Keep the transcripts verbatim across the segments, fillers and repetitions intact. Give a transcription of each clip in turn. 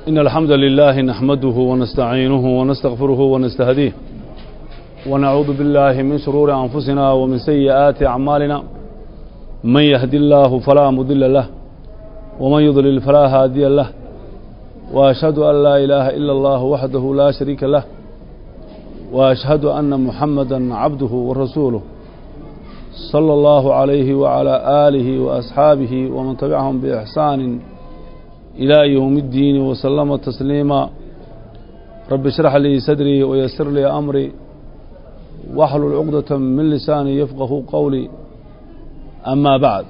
إن الحمد لله نحمده ونستعينه ونستغفره ونستهديه ونعوذ بالله من شرور أنفسنا ومن سيئات أعمالنا من يهدي الله فلا مضل له ومن يضلل فلا هادي له وأشهد أن لا إله إلا الله وحده لا شريك له وأشهد أن محمدا عبده ورسوله صلى الله عليه وعلى آله وأصحابه ومن تبعهم بإحسان إلى يوم الدين وسلم تسليما رب اشرح لي صدري ويسر لي أمري واحلل عقدة من لساني يفقه قولي أما بعد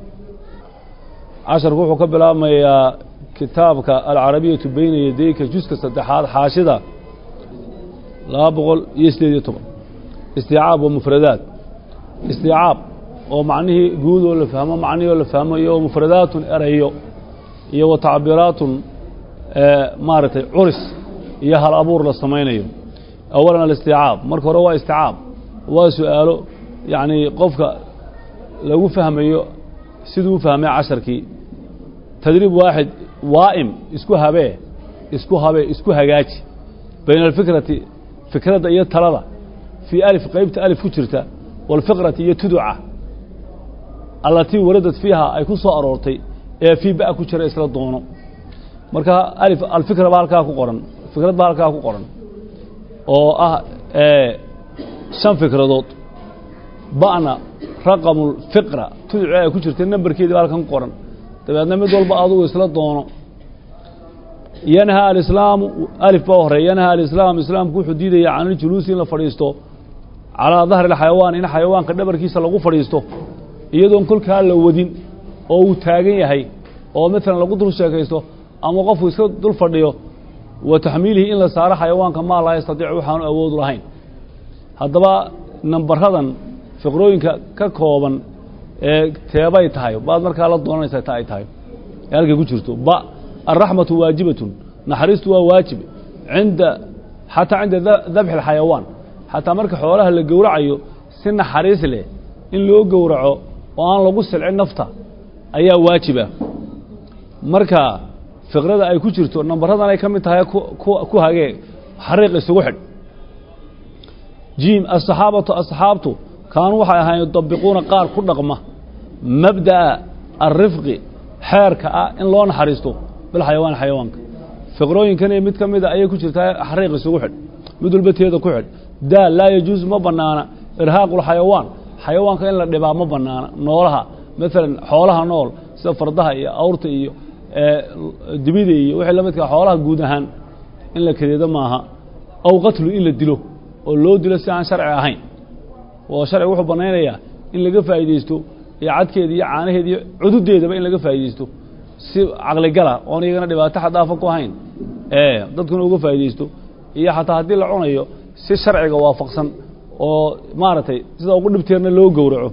عشر روح قبل أما كتابك العربية بين يديك جزء صدحات حاشدة لا بقول يسلي يتبع استيعاب ومفردات استيعاب ومعنيه جود ولا فهمه معنيه ولا فهمه يو مفردات أرهيو يو تعبيرات مارتي عرس يها الأبور للسمينيو أولا الاستيعاب مركو روا استيعاب وسؤاله يعني قفك لو فهمه سيدو فهمه عشر كي تدريب واحد وائم اسكو هبه اسكو هبه اسكو هجاج بين الفكرة فكرة هي تلالة في ألف قيبة ألف كترته والفقرة هي تدعى التي وردت فيها أي كسر أرورتي في بقى كتير إسرائيل دونه مركها ألف الفكرة بالكها كقرن فكرة بالكها كقرن أو آه آه شن فكرة دوت بقنا رقم الفقرة تدعى كتير تنبر كده بالكها كقرن تبعنا مدول بعضه إسرائيل دونه ينهى الإسلام ألف بوهر ينهى الإسلام إسلام كل حديده عن الجلوس إلى فريستو على ظهر الحيوان إن حيوان كدبر كيس لغو فريستو يدون كل كان لو ودين أو تاجين هي أو مثلا لو قدروا شاكيستو أما وقفوا يسكت دول فرديو وتحميله إلا صار حيوان كما لا يستطيع وحان أود رهين هذا بقى نمبر هذا في قروين ككوبا تابعي تايو بعد مرة كلا دونا يستطيع تايو يعني كجوتشرتو بقى الرحمة واجبة نحرست واجب عند حتى عند ذبح الحيوان حتى مرك حوالها اللي جورعيو سن حريص له إن لو جورعه وأنا لو بص العين نفطة أيها واجبة مركا فقرة أي كتيرتو النمبر هذا أنا كم تهاي كو كو كو هاجي حريق السوحد جيم الصحابة الصحابة كانوا هاي يطبقون قار كل رقمة مبدأ الرفق حركة إن لون حريصته بالحيوان حيوانك فقروين كان يمد كم إذا أي كتيرتها حريق السوحد مدل بيت هذا كحد ده لا يجوز ما بنانا إرهاق الحيوان حيوان كان لا دبا ما بنانا نورها مثلا حولها نول سفردها إيه أورت إيه دبيدة إيه وحلا مثل حولها جودهان إلا كذا معها أو قتله إلا دلو واللو دلو عن شرع هين وشرع وحب بنانا يا إن لقى فايديستو يعد كذي عانه دي عدود ده بقى إن لقى فايديستو سب عقل جلا وأنا يجينا دبا تحت أفقه هين إيه ضد كانوا لقى فايديستو هي حتى هذه العناية سي شرعي وافقسن oo maartay sida ugu dhibteena loo gowraco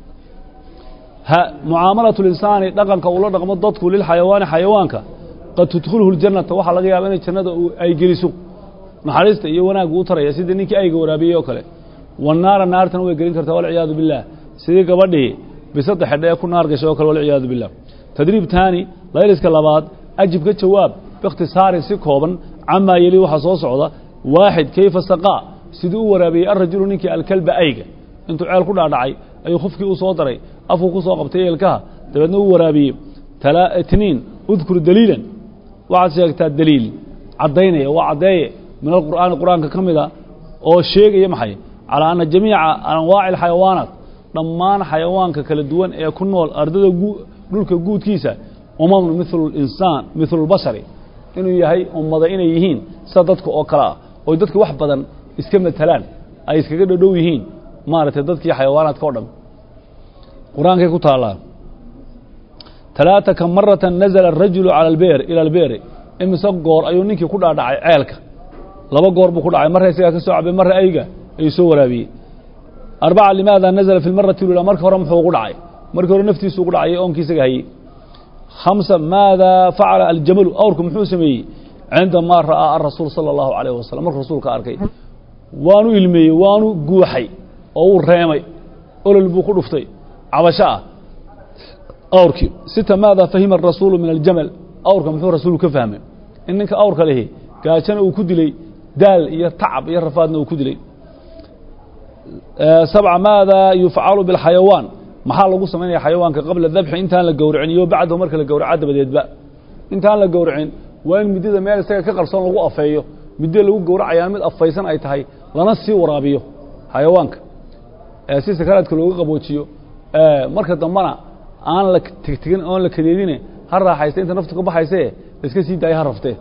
ha muaamalatu linsani dhaqanka uu la dhaqmo dadku lil xayawaan xayawaanka qad tudkhuluhu aljannata waxa laga yaabaa in jannada ay geliso naxariista iyo wanaag uu taraya sida ninkii ay gowraabiyay kale wanaara naartan way gelin kartaa wal ciyaadu billah sidii gabadhii bisaddex xidhay ku naar gashay kale wal ciyaadu billah tadriib taani layliska labaad ajib ka jawaab باختصار si kooban ama yeli waxa soo socda واحد كيف سقى sidoo waraabiye arrajulu ninkii alkalba ayga intuu ceel ku dhaadhacay ayuu khufkii u soo daray afuu ku soo qabtay eelkaha dabadna uu waraabiye tala itniin udkur daliilan waxa sheegtaa daliil cadeynaya waa cadeeye min alquraan quraanka kamida oo sheegaya maxay ala ana jamiica anwaa'il xayawaanat dhammaan xayawaanka kala duwan ee ku nool ardada dhulka guudkiisa umam mithlu insaan mithlu bashari inuu yahay ummada inay yihiin sida dadka oo kala oo dadka wax badan iska matalaan ay iskaga dhow yihiin maartay dadkii xayawaanaadka oo dhan quraanka ku taala ثلاثة كم مرة نزل الرجل على البئر إلى البئر إمسا قور أيو نينكي كل دعاء عيلك لبا قور بكل دعاء مرة يسيقى كسوع بمرة أيقى يسوى ربي أربعة لماذا نزل في المرة الأولى مركة رمحه قرعي مركة نفتي سوق قرعي أون كيسك هي خمسة ماذا فعل الجمل أوركم حوسمي عندما رأى الرسول صلى الله عليه وسلم الرسول كأركي وانو إلمي وانو قوحي أو رامي أول البوكو رفتي عبشاء أوركي ستة ماذا فهم الرسول من الجمل أوركم محو رسول كفهمه إنك أورك له قاشنا وكدلي دال يتعب يرفادنا وكدلي أه سبعة ماذا يفعل بالحيوان محل قصة من حيوان قبل الذبح إنتان للجورعين وبعده مركز الجورعات بدأ يتبع إنتان للجورعين وين مديد مال سك كقرصان لو أفيه مديد لو جورع عيامل أفيسان أي تهاي لنصي ورابيه حيوانك أساس كانت كله قبوتشيو أه مركز ضمنا أنا لك تكتين أنا لك كدينه هرّا حيسين أنت نفتك بحيسه بس كسي داي هرفته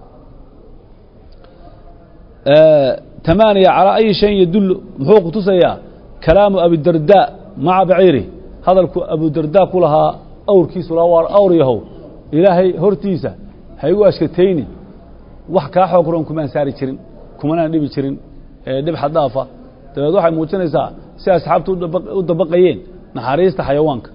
أه ثمانية على أي شيء يدل محوق تسيا كلام أبي الدرداء مع بعيره هذا أبو الدرداء كلها أور كيس ولا وار أور يهو إلهي هرتيسة هيجوا أشكتيني وحكا حكرهم كمان ساري تشرين كمان نبي تشرين نبي حضافة تبدو حي موتنا إذا سياس حبته ودبقيين نحريست حيوانك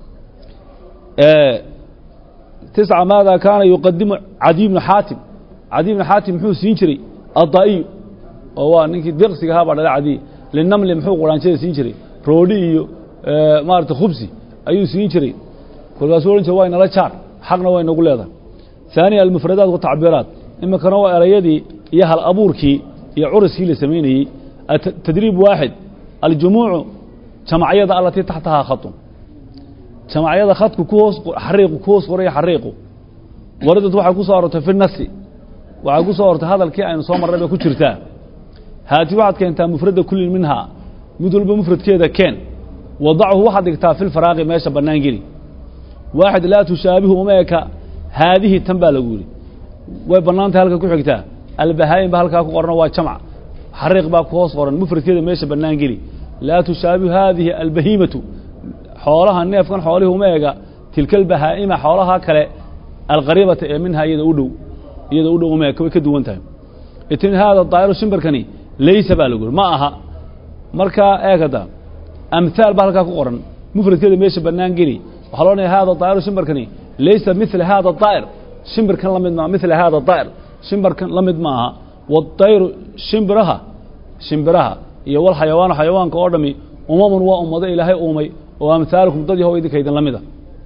أه تسعة ماذا كان يقدم عدي بن حاتم عدي بن حاتم محو سينشري الضائي وهو نك دقسي هذا على عدي للنمل محو قران شيء سينشري رودي أه مارت خبزي أيو سينشري كل مسؤول أنت وين لا شار حقنا وين نقول هذا ثانيا المفردات والتعبيرات إما كانوا أريدي يا الأبوركي يا عرس هي لسمينه تدريب واحد الجموع جمعية التي تحتها خط جمعية خط كوس حريق كوس وري حريقه وردت واحد كوس صارت في النسي واحد كوس صارت هذا الكائن صام الربع كترتاه هاتي واحد كانت مفردة كل منها مدل بمفرد كذا كان وضعه واحد يكتاب في الفراغ ماشى بنانجري واحد لا تشابه أميك هذه تنبال أقولي وبنانت هلك كحكتها البهائم بهلك قرنا وجمع حريق باكوس قرن مفرد كذا ماشى بنانجري لا تشابه هذه البهيمة حولها النيف كان حوله أميك تلك البهائم حولها كلا الغريبة منها يدودو يدودو أميك وكدو وانتهم إتن هذا الطائر الشمبركني ليس بالغول ما أها مركا أكدا أمثال بهلك قرن مفرد كذا ماشى بنانجري وحلوني هذا الطائر الشمبركني ليس مثل هذا الطائر شمبر كان لمد مع مثل هذا الطائر شمبر كان لمد معها والطير شمبرها شمبرها يوال حيوان حيوان كأردمي أمم وأمضي إلهي أمي وأمثالكم ضد هو يدك إذا لمده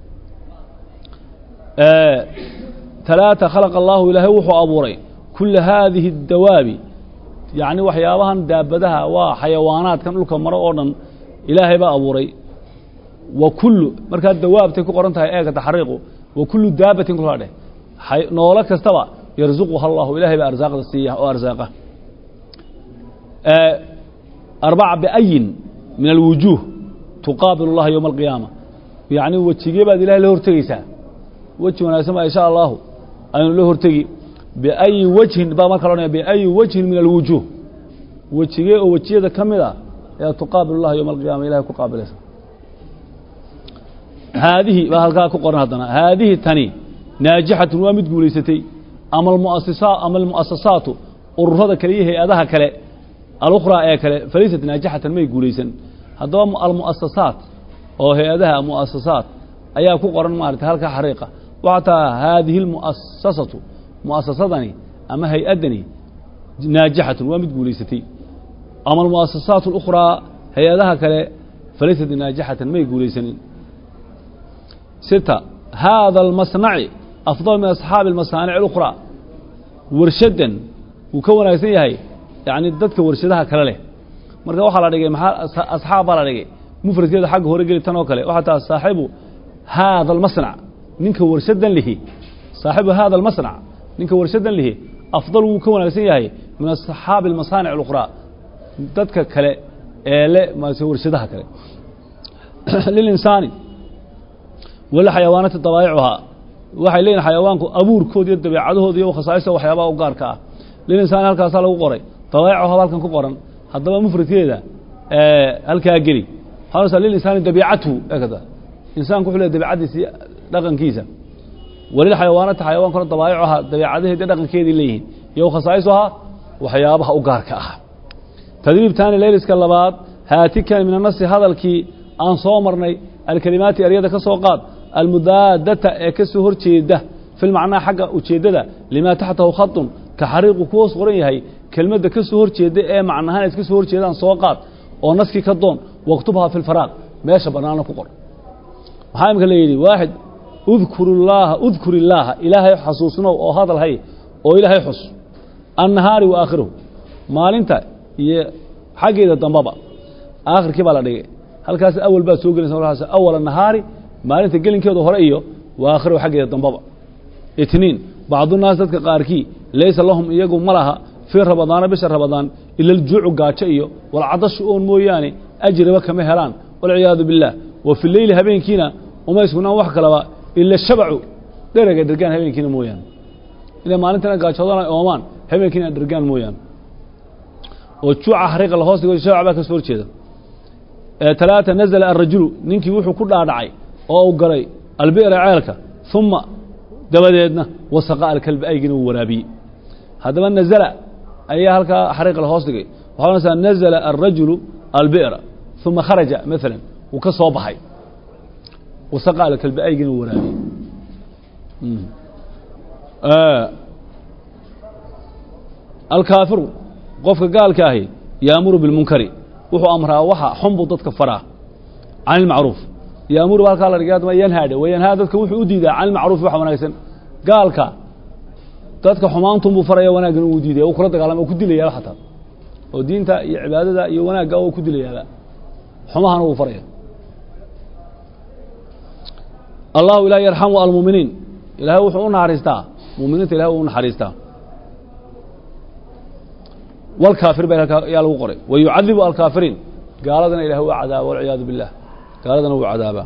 آه ثلاثة خلق الله إلهي وحو أبوري كل هذه الدواب يعني وحيابها دابدها وحيوانات كان لكم مرة أردن إلهي بقى أبوري وكل مركز الدواب تكون قرنتها إيه كتحريقه وكل دابة كل هذا نولك استوى يرزقها الله إلهي بأرزاق السياح وأرزاقه آه أربعة بأي من الوجوه تقابل الله يوم القيامة يعني وتجيب هذه الله له ارتقيسا وجه وناسمة إن شاء الله أن له ارتقي بأي وجه بما كلامنا بأي وجه من الوجوه وتجيب وتجيب كملا تقابل الله يوم القيامة إلهي كقابله هذه بهالكا كقرناتنا هذه الثاني ناجحة وامد قوليستي أما المؤسسات أما المؤسسات الرفضة كليه هذا كله الأخرى أي كله فليست ناجحة ما يقوليسن هذا المؤسسات أو هذا مؤسسات أيها كقرن مارت هالكا حريقة وعطى هذه المؤسسة مؤسستني أما هي أدني ناجحة وامد قوليستي أما المؤسسات الأخرى هي هذا كله فليست ناجحة ما يقوليسن ستة هذا المصنع أفضل من أصحاب المصانع الأخرى ورشدا وكون يسيها يعني ضدك ورشدها كله مركا waxa la dhigay maxaa asxaab la dhigay mufradkeeda xaq hore gali tan oo kale waxa taa saaxiibu hada almasna ninka warshadan lihi saaxiibu hada almasna ninka warshadan lihi afdal uu ka wanaagsan yahay min asxaab almasani' al-ukhra dadka kale ee le ma soo warshadaha kale lil insani wala xayawaanada dabaayicuha waxay leeyihiin xayawaanku abuurkood iyo dabeecadahooda iyo khasaayista waxyaabaha u gaarka ah lil insani halkaas lagu qoray dabaayicuha halkan ku qoran haddaba mufradkeeda ee halka gali hawsa lil insani dabiicatu akada insaanku wuxuu leeyahay dabiicadiisa dhaqankiisa walil xayawaanada xayawaanku dabaayicuha dabeecadaheeda dhaqankeedii leeyihiin iyo khasaayisaha waxyaabaha u gaarka ah tadriib taani leeliska labaad haatikan min an-nas hadalkii aan soo marnay الكلمات أريدة كسوقات المدادة كسو هرشيدة في المعنى حق وشيدة لما تحته خط كحريق كوس غريه هي كلمة كسو هرشيدة إيه معناها كسو هرشيدة سوقات ونسكي كدون واكتبها في الفراغ ماشي بنانا كقر هاي مكليدي واحد اذكر الله اذكر الله إلهي حصوصنا وهذا الهي oo ilaahay xus annahaari wa aakhiruhu maalinta iyo xaggeeda dambaba aakhirkii baa la dhigay halkaas awal baa soo gelaysa markaas awal annahaari maalinta gelinkeedu hore iyo wa aakhiruhu xaggeeda dambaba itniin bacdu naas dadka qaarkii laysa lahum iyagu malaha في رمضان بشهر رمضان إلا الجوع قاتشيو والعطش أون موياني أجرب كما هلان والعياذ بالله وفي الليل هبين كينا وما يسكنون وحك لوا إلا الشبع درجة درجان هبين كينا مويان إذا ما أنتنا قاتشوضنا أومان هبين كينا درجان مويان وتشوع حريق الهوس يقول شوع بك سور كذا آه ثلاثة نزل الرجل نينكي وحو كل عدعي أو قري البئر عالك ثم دبدنا وسقاء الكلب أيجن ورابي هذا من نزل أي هلك حريق الهوس دقي وحنا نزل الرجل البئر ثم خرج مثلا وكصوبحي وسقى لك البأيجن ورابي آه الكافر قف قال كاهي يأمر بالمنكر وحو أمرها وحا حنبو ضدك فراه عن المعروف يأمر بالكال رجال ما ينهاد وينهادك وحو أديده عن المعروف وحا وناكسن قال كا dadka xumaantum buu faraya wanaagan uu diiday oo kula dagaalamo ku dilaya xataa oo diinta iyo cibaadada iyo wanaaga oo ku dilaya xumahana uu faraya Allahu la yarhamu almu'minin ilaahay wuxuu u naxariistaa mu'miniinta ilaahay uu naxariistaa wal kaafir baa yaa lagu qoray way yu'adibu al kaafiriin gaaladana ilaahay waa cadaab wal ciyaad billah gaaladana waa cadaaba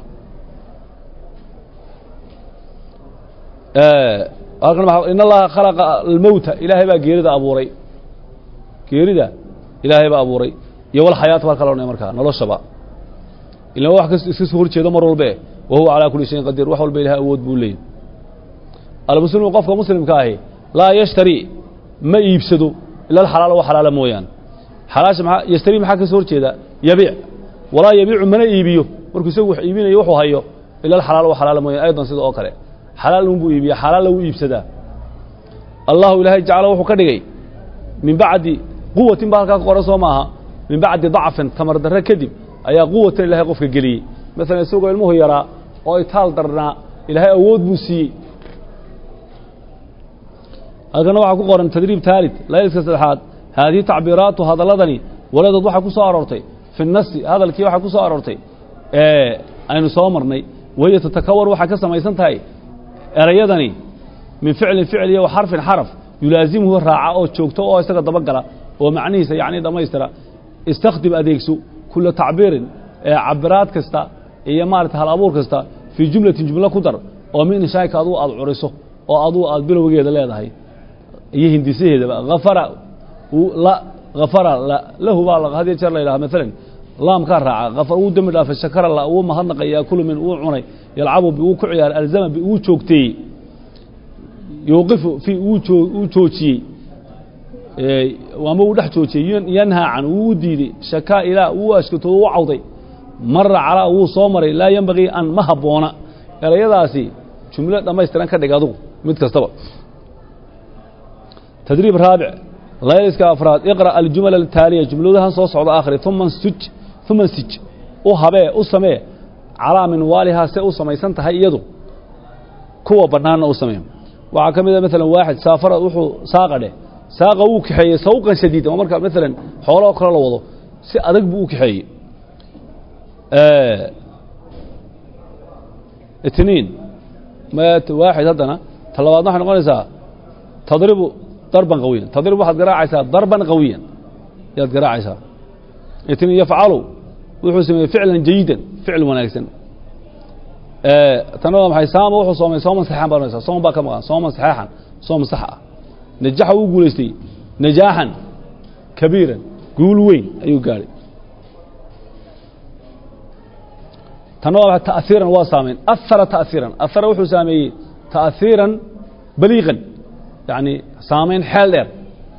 ee إن الله خلق الموت إلهي بقى جيردا أبوري جيردا إلهي بقى أبوري يوال حياة والكلام يمركها نلو الشباب إلا واحد يسوي شيء دمر البيع وهو على كل شيء قدير وحول بيلها أود بولين المسلم وقف مسلم كاهي لا يشتري ما يفسدوا إلا الحلال وحلال مويان حلاش يشتري محاك سور شيء ده يبيع ولا يبيع من يبيه ورك يسوي يبين يوحوا هيو إلا الحلال وحلال مويان أيضا سيد أوكله حلال لو يبيع حلال لو يفسده الله إلهي جعله وحكدي من بعد قوة بالك قرصوا معها من بعد ضعف تمر در كذب أي قوة إلهي قف الجلي مثلا السوق المهيرة أو يتال درنا إلهي أود بوسي هذا نوع قرن تدريب ثالث لا يلسس الحاد هذه تعبيرات وهذا لدني ولا تضحك صاررتي في النص هذا الكي وحك صاررتي إيه أنا صامرني وهي تتكور وحكسة ما يسنتهاي أريدني من فعل فعل وحرف حرف يلازمه الراعة أو تشوكته أو يستقى ضبقرة ومعنيه يعني ده ما يسترى استخدم أديكسو كل تعبير عبرات كستا هي مارت هالأمور كستا في جملة جملة قدر ومن شايك أضو العرسه أو أضو البلو وجد لا ده هي يهندسيه ده غفر لا غفر لا له بالغ هذه شر لها مثلا لا مكرع غفر ودم لا في الشكر الله وما هنق يأكل من وعني يلعبوا بوكعيار الزمن بوشوكتي يوقف في وجوجي وما ودح جوجي ينهى عن ودي شكا إلى واسكتو وعوضي مر على وصومر لا ينبغي أن مهبونا إلى يداسي جملة لما يسترن كدقادو مد كستبا تدريب رابع لا يسك أفراد اقرأ الجمل التالية جملتها صوص على آخر ثم سج ثم سج أو هبه أو سماه على من والها سأو سميسن تهيدو كوا برنامج أو سماه وعكمل مثلا واحد سافر وحو ساقده ساق وكحي سوقا شديدا ومركب مثلا حوله كلا لوضو سي ادق بو كحي اه اثنين ما واحد هذانا طلبنا احنا نقولها تضرب ضربا قويا تضرب واحد قراعيسا ضربا قويا يا قراعيسا اثنين يفعلوا وحو سمي فعلا جيدا فعل وناكسا آه تنوى محي سامة وحو صومي صوما صحيحا بارنسا صوما باكا مغان صوما صحيحا صوما صحا نجاحا وقوليستي نجاحا كبيرا قول وين أيو قالي تنوى محي تأثيرا واسامين أثر تأثيرا أثر وحو سامي تأثيرا بليغا يعني سامين حال دير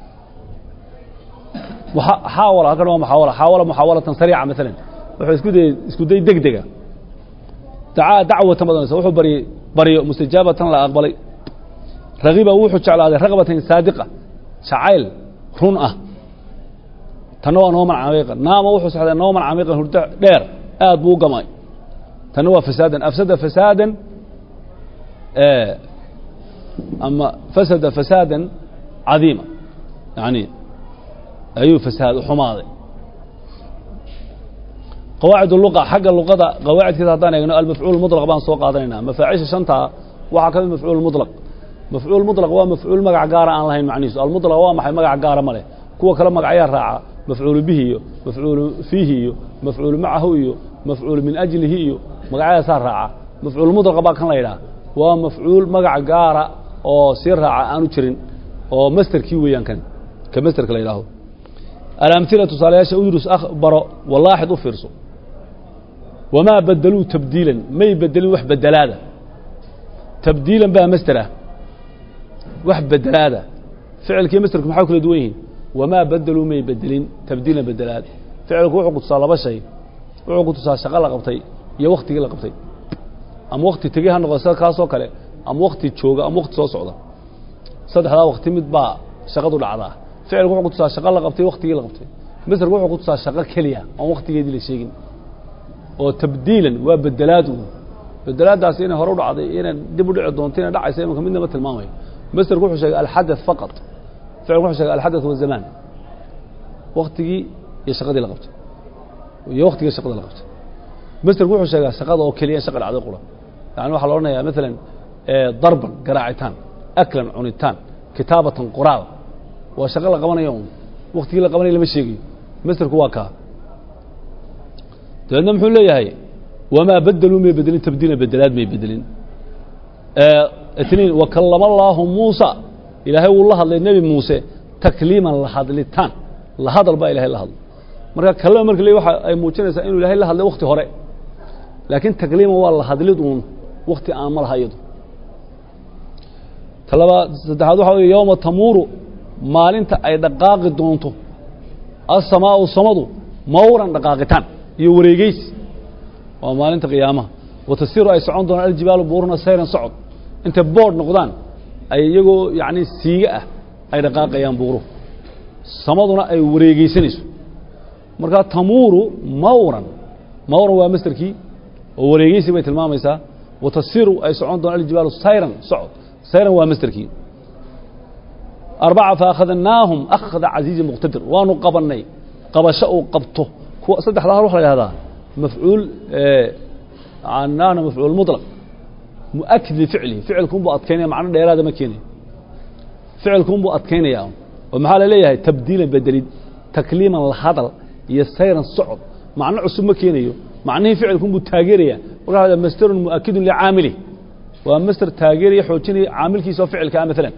وحاول هكذا محاولة حاول محاولة سريعة مثلا وحو اسكو دي دق دقة دعاء دعوة مدنسة وحو بري بري مستجابة لا أقبلي رغيبة وحو جعل هذه رغبة صادقة شعيل رنأة تنوى نوما عميقا نام وحو سحدا نوما عميقا هردع دير آد بو قماي تنوى فسادا أفسد فسادا آه أما فسد فسادا عظيمة يعني أيوه فساد حماضي قواعد اللغة حق اللغة قواعد كذا هذان المفعول المطلق بان سوق هذينا مفاعيش شنطة وحكى المفعول المطلق مفعول مطلق هو مفعول مقع قارة عن الله معنيس المطلق هو محي مقع قارة ماله كوا كلام مقع عيار راعة مفعول به مفعول فيه مفعول معه مفعول من أجله مقع عيار صار راعة مفعول مطلق بان كان ليلا هو مفعول مقع قارة أو سير راعة أنو تشرين أو مستر كيويان كان كمستر كليلا هو الأمثلة صالحة أدرس أخبر والله حد أفرسه وما بدلوا تبديلا ما يبدلوا وح بدلاده تبديلا بقى مستره وح بدلاده فعل كي مستركم حاول كل دوين وما بدلوا ما يبدلين تبديلا بدلات فعلك وحو قد صالبا شيء وحو قد صال شغل قبطي يا وقتي لا قبطي ام وقتي تجيها نقصا كاسو كله ام وقتي جوجا ام وقت soo socda saddexda waqti mid baa shaqadu dhacdaa فعلك وحو قد صال شغل قبطي وقتي لا قبطي مسترك وحو قد صال شغل كليا ام وقتيgeedii la sheegin oo tabdiilan waa bedelaadu bedelaadaas inay hor u dhacday inay dib u dhici doonto inay dhacayso imanka midna ma tilmaamayo masdarku wuxuu sheegay alxadath faqat ficilku wuxuu sheegay alxadath wa zaman waqtigii iyo shaqadii la qabtay iyo waqtigii shaqada la qabtay masdarku wuxuu sheegay shaqada oo kaliya shaqada dhacday qura yani waxa la oranayaa mesela ee darban garaacitaan aklan cunitaan kitaabatan quraal waa shaqo la qabanayo waqtigii la qabanayo lama sheegayo masdarku waa ka لأنه محول لي هاي وما بدلوا ما يبدلين تبديلا بدلات ما يبدلين اه اثنين وكلم الله موسى إلهي والله الله النبي موسى تكليما لهذا للتان لهذا الباء إلهي لهذا مركا كلام مركا لي واحد أي موجنا إنه إلهي لهذا وقت هراء لكن تكليما والله هذا لدون وقت أعمال هيد طلبا هذا حوالي يوم تمور مال انت أي دقاق دونته السماء والصمد مورا دقاقتان يوريجيس وما أنت قيامة وتصير أي سعون دون الجبال بورنا سيرا صعد أنت بورد نقدان أي يجو يعني سيئة أي دقائق قيام بورو صمدنا أي وريجيسنس مركا تمورو مورا مورا هو مستر كي وريجيس بيت الماء ميسا وتصير أي سعون دون الجبال سيرا صعد سيرا هو مستر كي أربعة فأخذناهم أخذ عزيز مقتدر وانو قبلني قبشأوا قبطه صدح الله روح هذا مفعول آه عنانا مفعول مطلق مؤكد لفعله فعلكم بو أتكيني معنا دير هذا مكيني فعلكم بو أتكيني ياهم ومحال ليه تبديلا بدليل تكليما الحضر يسيرا الصعد معنى عصب مكيني معنى فعلكم بو تاجيريا وقال هذا مستر مؤكد لعامله ومستر تاجيري حوتيني عامل كيسو فعل كان مثلا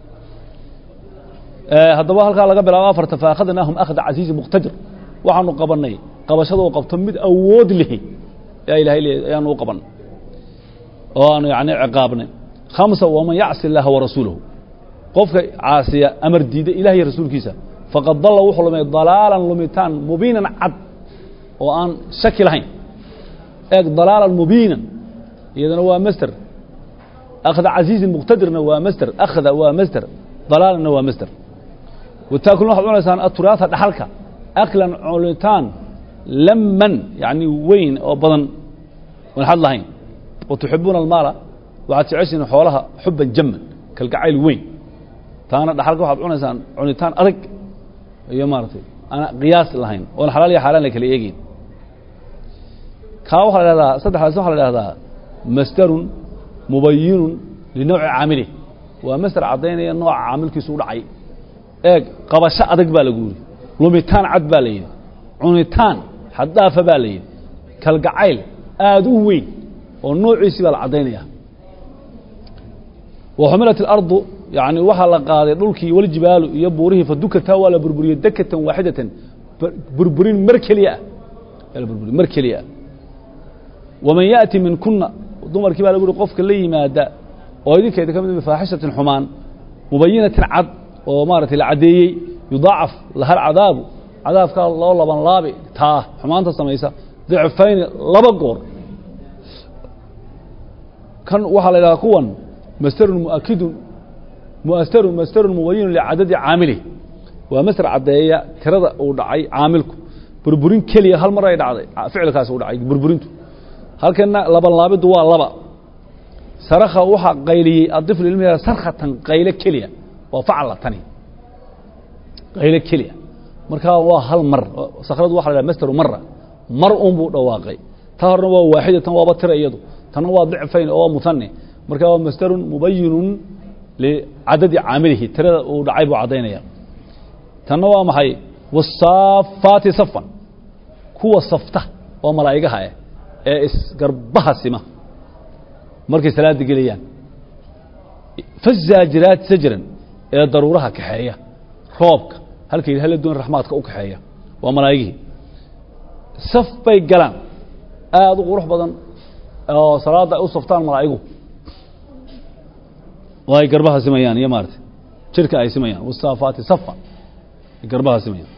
آه هذا هلكا لغا بلا افر فاخذناهم اخذ عزيز مقتدر waxaanu qabanay qabashada oo qabto mid awood leh yaa ilaahay ayaanu qaban oo aanu yaani ciqaabnay khamsa wa man ya'si allaha wa rasuuluhu qofka aasiya amar diida ilaahay rasuulkiisa faqad dalla wuxuu lumay dalalan lumitan mubiinan ad oo aan shaki lahayn eeg dalalan mubiinan iyadana waa master akhada aziz muqtadirna waa master akhada waa master dalalna waa master وتاكل واحد ونسان التراث دحلك أكلا علتان لمن يعني وين أو بدن ونحد لهين وتحبون المال وعتعيشين حولها حبا جما كالقعيل وين تانا دحلك واحد ونسان علتان أرق يا مارتي أنا قياس لهين والحلال يا حلال لك اللي يجين كاو هذا صدق هذا هذا مستر مبين لنوع عامله ومستر عضينا نوع عامل كسور عي eeg qabasho adag baa lagu yiri lumitaan cad baa la yiri cunitaan xadaafa baa la yiri kalgacayl aad u weyn oo noociisa baa la cadeynaya وحملت الأرض يعني وحل قاضي دولكي والجبال يبوره فدكتها ولا بربرية دكة واحدة بربرين مركلية بربرين مركلية ومن يأتي من كنا ضمر كبار يقول قفك اللي ماذا ويدك إذا كان من فاحشة حمان مبينة عد ومارة العدي يضاعف لها العذاب عذاب قال الله الله بن لابي تاه حمان تصميسا ضعفين لبقور كان وحل إلى كون مستر مؤكد مؤثر مستر مبين لعدد عامله ومستر عدية ترى ودعي عاملكم بربرين كلية هالمرة يدعي فعل كاس ودعي بربرينته هل كان لبن لابد دوا لبا صرخة وحق قيلي الطفل المياه صرخة قيلة كلية وفعل تاني qaylo keliya markaa waa hal mar sakradu waxa la yidhaha masdaru mara mar un buu dhawaaqay ta horna waa waaxida tan waaba tira iyadu tanna waa dicfayn oo mutanni markaa waa masdarun mubayinun licadadi caamilihi tirada uu dhacay buu caddaynaya tanna waa maxay wasaafaati safan kuwa safta oo malaa'igaha ah ee isgarbaha sima markay salaada geliyaan fazaajiraat sajran ee daruuraha kaxeeya roobka halkay hal doon raxmaadka u kaxeeya waa malaa'igii saf bay galaan aad u qurux badan oo salaada u saftaan malaa'igu way garbaha simayaan iyo maartay jirka ay simayaan wasaafaati safan garbaha simayaan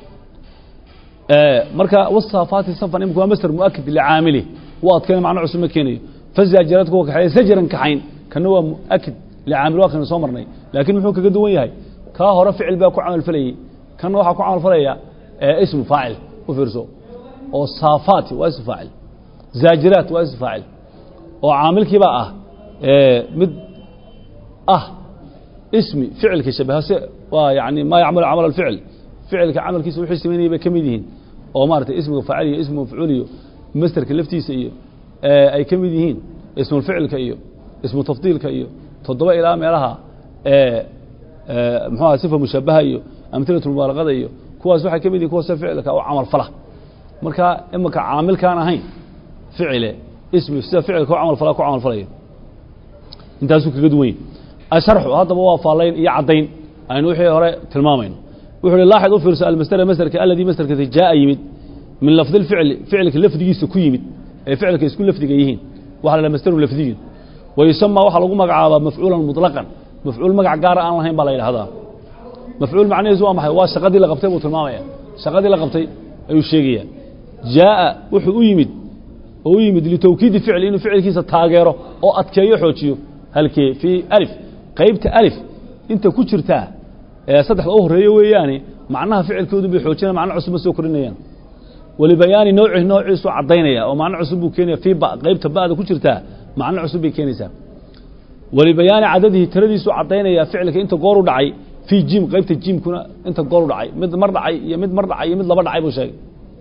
ee marka wasaafaati safan imku waa masdar muakkid li'aamili waad keen macna cusub ma keenayo fazaajiraat kuwa kaxeeya sajran kaxayn kana waa muakkid li'aamil waa kan soo marnay laakiin muxuu kaga duwan yahay ka hore ficil baa ku amal falayay kan waxa ku amal falaya ee ismu faa'il u fiirso oo saafaati waa ismu faa'il zaajiraat waa ismu faa'il oo aamilkii baa ah ee mid ah ismi ficilka shabaha waa yaani ma yacmal amal al-fi'l ficilka amalkiisa wixii sameeyay bay kamid yihiin oo maartay ismiga faa'il iyo ismu maf'uul iyo masdarka laftiisa iyo ee ay kamid yihiin ismu ficilka iyo ismu tafdiilka iyo toddoba ilaa meelaha ee muxuu sifa mushabaha iyo amthilatu mubalaqada iyo kuwaas waxa kamid yihiin kuwa ficilka oo amal fala marka imaka aamilkaan ahayn ficile ismi sida ficilka oo amal fala ku amal falay intaasu kaga duwan asharxu hadaba waa faalayn iyo cadayn aynu wixii hore tilmaamayno wuxuu laaxid u fiirso al-masdar masdarka alladii masdarka jaa yimid min lafdh al-fi'l fi'lka lafdigiisa ku yimid ee ficilka isku lafdiga yihiin waxa la masdaru lafdiga ويسمى waxa lagu magacaaba mafcuulan mutlaqan mafcuul magac gaar aan lahayn baa la yiraahdaa mafcuul macnaheedu waa maxay waa shaqadii la qabtay buu tilmaamaya shaqadii la qabtay ayuu sheegaya jaa wuxuu u yimid oo u yimid li tawkiid ficil inuu ficilkiisa taageero oo adkeeyo xoojiyo halkee fi alif qaybta alif inta ku jirta ee saddexda u horeeyo weeyaan macnaha ficilkoodu bay xoojinayaan macna cusub soo korinayaan wali bayaani nooci noociisu cadaynaya oo macna cusub uu keenaya fi ba qaybta baada ku jirta macna cusub bay keenaysaa wali bayaani cadadihi tiradiisu cadaynaya ficilka inta goor u dhacay fi jim qaybta jim kuna inta goor u dhacay mid mar dhacay iyo mid mar dhacay iyo mid laba dhacay buu sheegay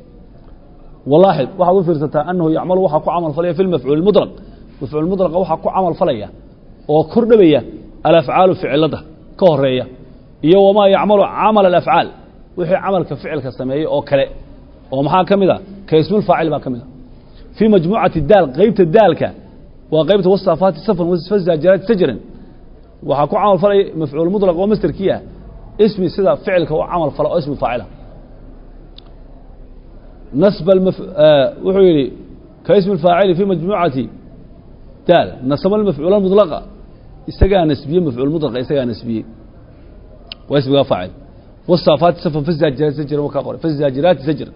wallahi waxa uu fiirsataa annahu yacmal waxa ku amal falaya fil mafcuul mutlaq mafcuul mutlaq waxa ku amal falaya oo kordhabaya al af'aalu ficilada ka horeeya iyo wama yacmalu amal al af'aal wixii amalka ficilka sameeyay oo kale oo maxaa kamida ka ismul faa'il baa kamida fi majmu'ati dal qaybta dalka وقيبت وصفات صفا وفزاجرات سجرا وحكو عمل فلي مفعول مطلق ومستر كيا اسم سدا فعلك وعمل فلا اسم فاعله نسب المف آه وحيري كاسم الفاعل في مجموعة تال نسب المفعول المطلق استجا نسبيه مفعول مطلق استجا نسبيه واسم فاعل وصفات صفا فزاجرات سجرا وكاقول فزاجرات سجرا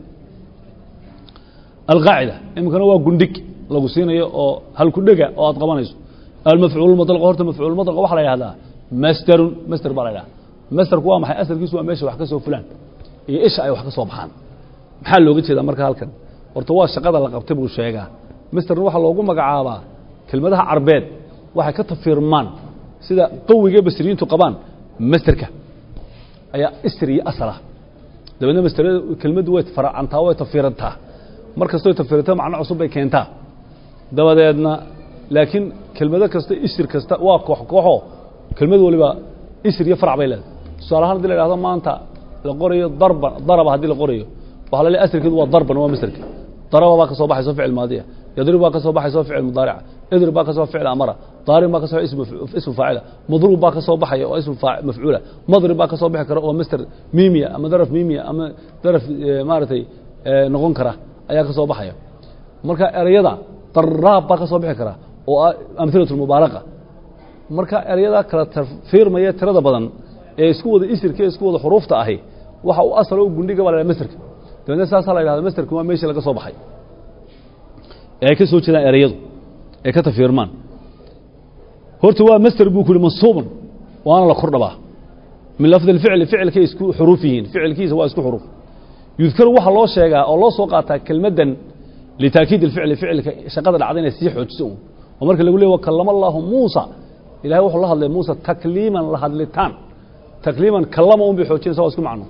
القاعدة يمكن هو جندك lagu siinayo oo hal ku dhaga oo aad qabanayso al-maf'uul mutlaq horta maf'uul mutlaq waxa la yiraahdaa masdar masdar baa la yiraahdaa masdarku waa maxay asalkiisu waa meesha wax ka soo fulaan iyo isha ay wax ka soo baxaan maxaa looga jeedaa marka halkan horta waa shaqada la qabtay buu sheegaa masdar waxa loogu magacaabaa kelmadaha carbeed waxay ka tafirmaan sida qawiga basriintu qabaan masdarka ayaa isri asala dabadna masdar kelmadu way faracantaa way tafirantaa markastoo tafiranta macna cusub bay keentaa dabadeedna laakiin kelmado kasta isir kasta waa koox kooxo kelmad waliba isir iyo farac bay leedahay su'aalahan hadii la yiraahdo maanta la qorayo darba daraba hadii la qorayo waxa la leeyahay asirkeedu waa darban waa masdarka daraba baa ka soo baxayso ficil maadiya yadrib baa ka soo baxayso ficil mudaaric idrib baa ka soo ficil amara daarib baa ka soo ismu ismu faa'ila madrub baa ka soo baxayo oo ismu maf'uula madrib baa ka soo bixi kara oo masdar miimiya ama daraf miimiya ama daraf maaratay noqon kara ayaa ka soo baxaya marka erayada darab baa ka soo bixi kara oo amthilatu mubalaqa marka erayada kala fiirmaya tirada badan ee isku wada isirka isku wada xuruufta ahi waxa uu asal u gundhiga wala masdarka dadna saasa la yiraahdo masdarku waa meesha laga soo baxay ee ka soo jeedaan erayadu ee ka tafiirmaan horta waa masdar buu ku mansuuban waana la kordhabaa min lafd al-fi'l fi'lka isku xuruufihiin fi'lkiisa waa isku xuruuf yudkar waxa loo sheegaa oo loo soo qaataa kelmadan لتأكيد الفعل فعل شقد العدين يسيح وجسون ومرك اللي يقول له وكلم الله موسى إلهي وحو الله موسى تكليما لهدلتان تكليما كلمهم بحوجين سوا اسكم عنه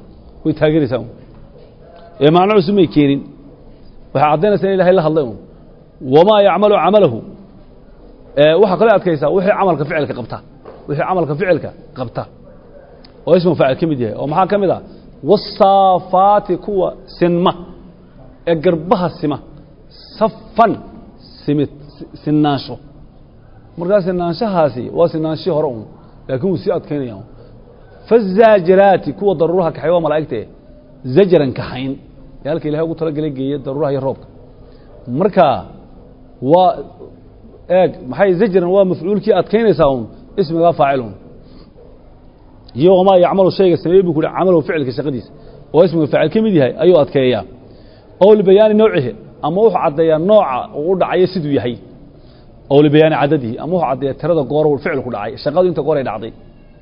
ويتاجريسهم إيه معناه اسمه كيرين وحعدنا سنة إلهي الله الله وما يعمل عمله إيه وح قلعت كيسا وحي عملك فعلك قبته وحي عملك فعلك قبته واسمه فعل كمديه ومحا كمده والصافات كوا سنمة قربها السمة صفا سمت سناشو مركز سناشهاسي وسناشي هرون لكن وسيات كينيا فالزاجرات كوا ضرورها كحيوان ملائكته زجرا كحين يالك إلهي ugu talagalay geeyay daruuraha iyo roobka marka waa eeg maxay zajran waa mafcuulkii aad keenaysaa un ismiga faacilun يوم يعمل شيء سبب يكون عمله فعل كشقديس واسمه فعل كميد yahay ayuu adkeeyaa oo libayaan noocihi ama wax cadeeyaa nooca uu dhacay sidoo yahay oo libayaan cadadii ama wax cadeeyaa tirada goor uu ficil ku dhacay shaqadu inta goor ay dhacday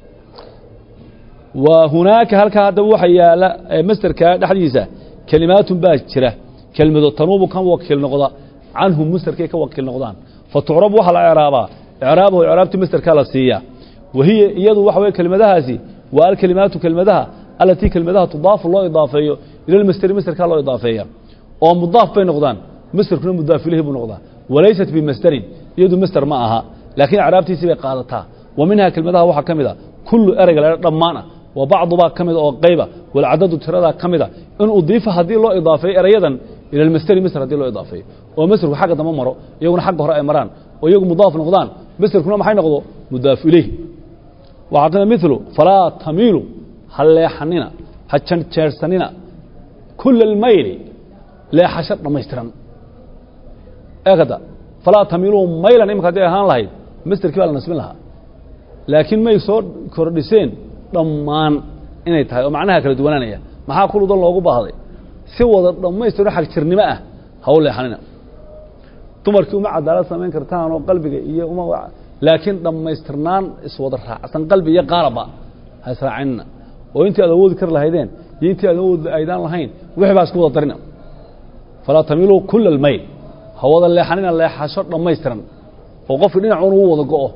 wa hunaaka halka hada waxa yaala masterka dhaxdiisa kalimaatun baa jira kelmado tanuubu kan wakiil noqda anhum masterka ka wakiil noqdaan fatuurab waxa la iraaba iraabo iraabtu masterka la siiya وهي يدو وحوي كلمتها هذه والكلمات كلمتها التي كلمتها تضاف الله إضافية إلى المستر مستر كله إضافية أو مضاف بين نقدان مستر كله مضاف إليه بنقدان وليست بمستر يدو مستر معها لكن عربتي سبق قادتها ومنها كلمتها وحا كمدة كل أرجل رمانة وبعض بقى كمدة أو غيبة والعدد ترى كمدة إن أضيف هذه الله إضافية أيضا إلى المستر مستر هذه الله إضافية ومستر حاجة تمامره يكون حقه رأي مران ويكون مضاف نقدان مستر كله ما حين نقضه مضاف إليه وعطنا مثله فلا تميلوا هل يحننا هتشن تشرسننا كل الميل لا حشر ما يسترن أكذا فلا تميلوا ميلا إما كده هان لهي مستر كبار نسمي لها لكن ما يصير كردسين ضمان إن يتها ومعناها كلا دوانية ما هقول ضل لوجو بهذا سوى ضمان يصير حق ترني بقى هقول يحننا تمركوا مع عدالة سمين كرتان وقلبك إيه وما لكن لما يسترنان اسود الراع اصلا قلبي يقاربا هسراعنا وانت اود كر لهيدين ينتي اود ايدان لهين وخي با اسكو ودرنا فلا تميلوا كل الميل هودا اللي حنين اللي حشر لما يسترن وقف دينعون uu wada go'o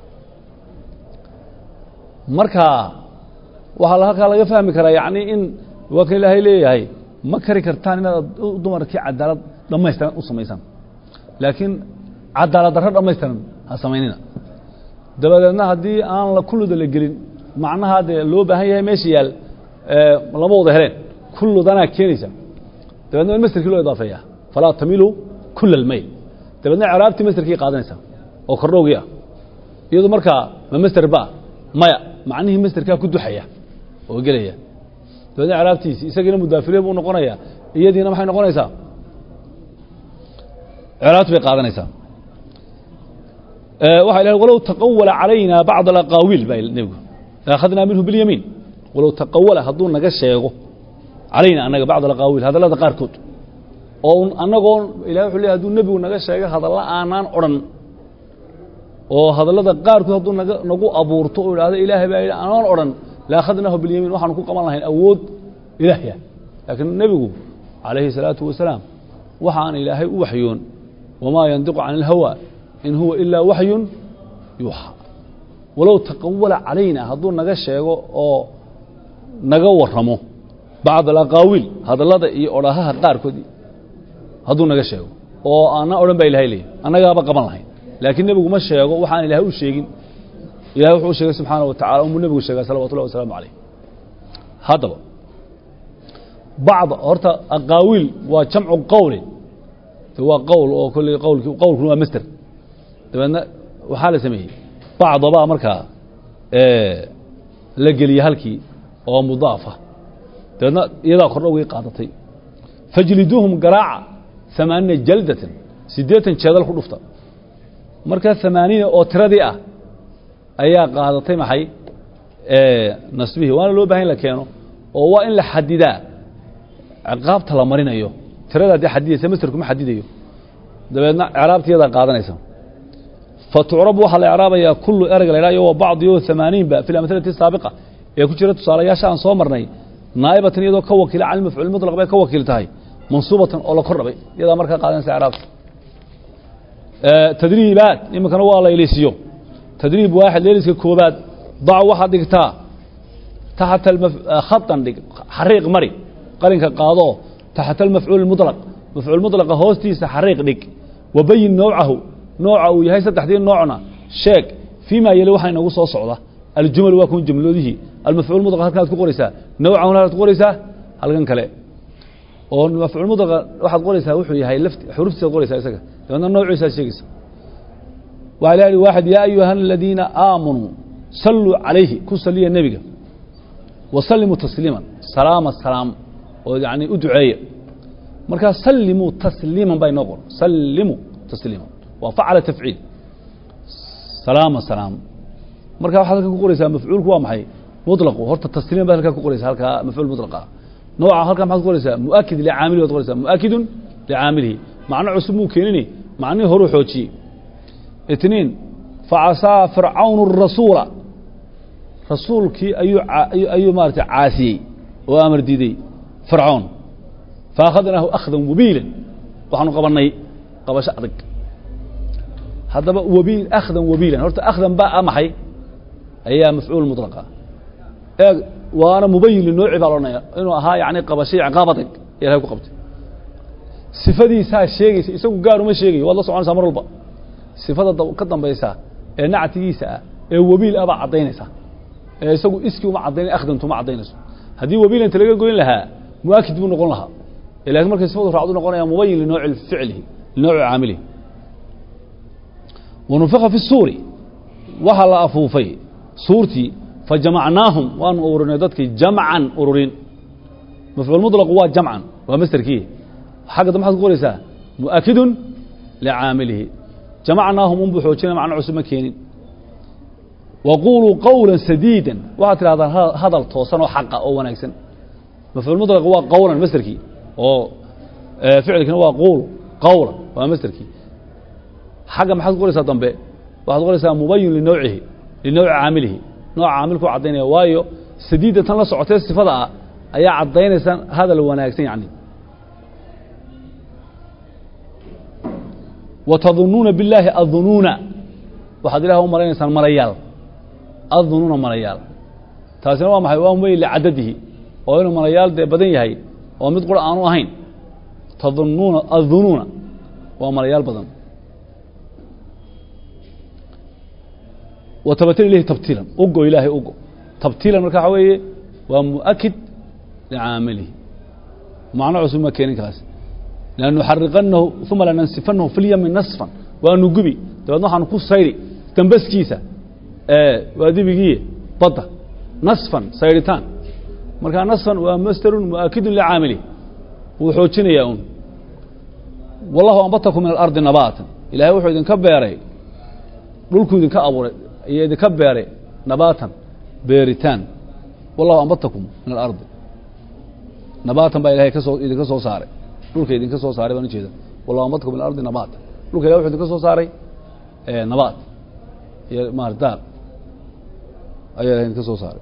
marka waxa la halka laga fahmi karaa yaani in wakiil ilaahay leeyahay ma kari kartaan inaad dumarkii cadaalad dhamaystiran u sameeysan laakiin cadaalad darro dhamaystiran ha sameynina dabadeedna hadii aan la kulluda la gelin macnaha de loo baahan yahay meesha yaal ee lama wada heleen kulludana keenaysa dabadeedna mastarkii loo idaafeeyaa fala tamilu kull al-mayl dabadeedna caraabti mastarkii qaadanaysa oo kordhowgiya iyadoo marka ma mastar ba maya macnaheedu mastarka ku duxaya oo galaya dabadeedna caraabtiisi isagina mudaafile buu noqonayaa iyadiina maxay noqonaysaa caraabti bay qaadanaysaa waxa ilaahay walaw taqawwala alayna ba'd al-aqawil bayl nabigu akhadna minhu bil yamin walaw taqawwala haduu naga sheego alayna anaga ba'd al-aqawil hadalada qaarkood oo anagoo ilaahay wuxuu leeyahay haduu nabigu naga sheego hadalla aanan oran oo hadalada qaarkood haduu naga nagu abuurto oo ilaahada ilaahay baa aanan oran la akhadnahu bil yamin waxaan ku qaban lahayn awood ilaahay laakiin nabigu alayhi salatu wasalaam waxaan ilaahay u waxyoon wama yandiqu an al-hawa إن هو إلا وحي يوحى ولو تقول علينا هذو نجا شيء أو نجا ورمه بعض الأقاويل هذا الله ده يقولها هدار كذي هذو نجا شيء أو أنا أقول بيله لي أنا جاب قبل هاي لكن نبي ما شيء وحان إله وشيء إله وشيء سبحانه وتعالى ومن نبي وشيء صلوات الله وسلام عليه هذا بعض أرتا أقاويل وجمع قول هو قول أو كل قول قول هو مستر dabeedna waxa la sameeyay bacdaba marka ee la galiyo halkii oo mudaafa dabeedna iyada kordhoway qaadatay fajliduhum garaa'a thamaaniya jaldatan sideetan jeedal ku dhufta marka thamaaniya oo tiradii ah ayaa qaadatay maxay ee nasbihi waana loo baahan la keeno oo waa in la xadidaa ciqaabta la marinayo tirada xadidaysa mastarku ma xadidayo dabeedna ciraabtiyada qaadanaysa فتعرب وحل الإعراب يا كل أرجل لا يو بعض يو ثمانين في الأمثلة السابقة يكون شرط صار ياشا عن صومرني نائبة يدو كوكيل على المفعول المطلق بي كوكيل تاي منصوبة أو قرب يدا مركا قادن سإعراب أه تدريبات إما كانوا الله يليسيو تدريب واحد ليلس كوبات ضع واحد دكتا تحت المف... خطا حريق مري قلنك قاضو تحت المفعول المطلق مفعول المطلق هوستيس حريق ديك وبين نوعه نوعه يهي تحديد نوعنا شيك فيما يلي waxay nagu soo socda الجمل waa kun jumladihi المفعول المطلق halkaad ku qoraysaa نوعه aad ku qoraysaa halkan kale oo mafcuul mudlaq waxaad qoraysaa wuxuu yahay lafti xuruftiisa qoraysaa isaga dadna noociisa sheegaysa waa ilaali waahid ya ayuha alladina aamanu sallu alayhi ku saliya nabiga wa sallimu tasliman salaama salaam oo yaani u duceeyo marka sallimu tasliman bay noqon sallimu tasliman wa fa'ala taf'il salaama salaam marka waxaad ku qoraysaa mafcuulku waa maxay mudlaq horta tasliman baa halka ku qoraysaa halka mafcuul mudlaqa نوع هلكم حد قوليسا مؤكد لعامله وتقوليسا مؤكد لعامله معنى عصمه كينني معنى هرو حوجي اثنين فعصى فرعون الرسول رسول كي ايو ايو ايو مارت عاسي وامر ديدي فرعون فاخذناه اخذا وبيلا وحنو قبلني قبش ادق هذا وبيل اخذا وبيلا هرت اخذا بقى محي هي مفعول مطلقه وانا مبين للنوع بالونيا انه اها يعني قبشي عقابتك الى ku qabtay sifadiisa sheegaysa isagu gaar uma sheegay wada socon samar walba sifada ka dambaysa ee nactigiisa ee wabiil aba cadeynaysa ee isagu iski uma cadeyn akhdantu ma cadeynayso hadii wabiil inta laga goyn lahaa muakid buu noqon lahaa ilaa markay sifadu raacdo noqonaya mubayyin li nooc ficlihi nooc aamili ونفخ في الصور وحل افوفي صورتي فجمعناهم وان اورنا ددك جمعا اورين مفعول مطلق هو جمعا ومستر كي حاجه ما حد قوليسا مؤكد لعامله جمعناهم ان بخوجنا معنى عسما كينين وقولوا قولا سديدا واتر هذا هذا توسن وحق او وناغسن مفعول مطلق هو قولا مستر كي او فعلك هو قول قولا ومستر كي حاجه ما حد قوليسا ضمبه واحد قوليسا مبين لنوعه لنوع عامله نوع عاملكو عدينaya waayo sadiida tan la socotay sifada ayaa cadeynaysa hadal wanaagsan yani watadhunnuna billahi adhununa waxa ilaahay u maleynaysan malayaal adhununa malayaal taasina waa maxay waa meel cadadihi oo inuu malayaal de badan yahay oo mid qor aanu ahayn tadhunnuna adhununa waa malayaal badan وتبتل إليه تبتيلا أقو إلهي أقو تبتيلا مركا حوية ومؤكد لعامله معنى عصم مكيني كاس لأنه حرقنه ثم لننسفنه في اليم نصفا وأنه قبي تبعدنا حنقول سيري تنبس كيسة آه وادي بيجيه بطة نصفا سيرتان مركا نصفا ومستر مؤكد لعامله وحوتشني ياون والله أنبتكم من الأرض نباتا إلهي وحيد كبيري لولكو إذن كأبوري يدي كبيري نباتا بيريتان والله أنبتكم من الأرض نباتا با إلهي كسو إذن كسو ساري لولك إذن كسو ساري بانو جيدا والله أنبتكم من الأرض نباتا لولك إلهي وحيد كسو ساري ايه نبات ماردار أي إلهي كسو ساري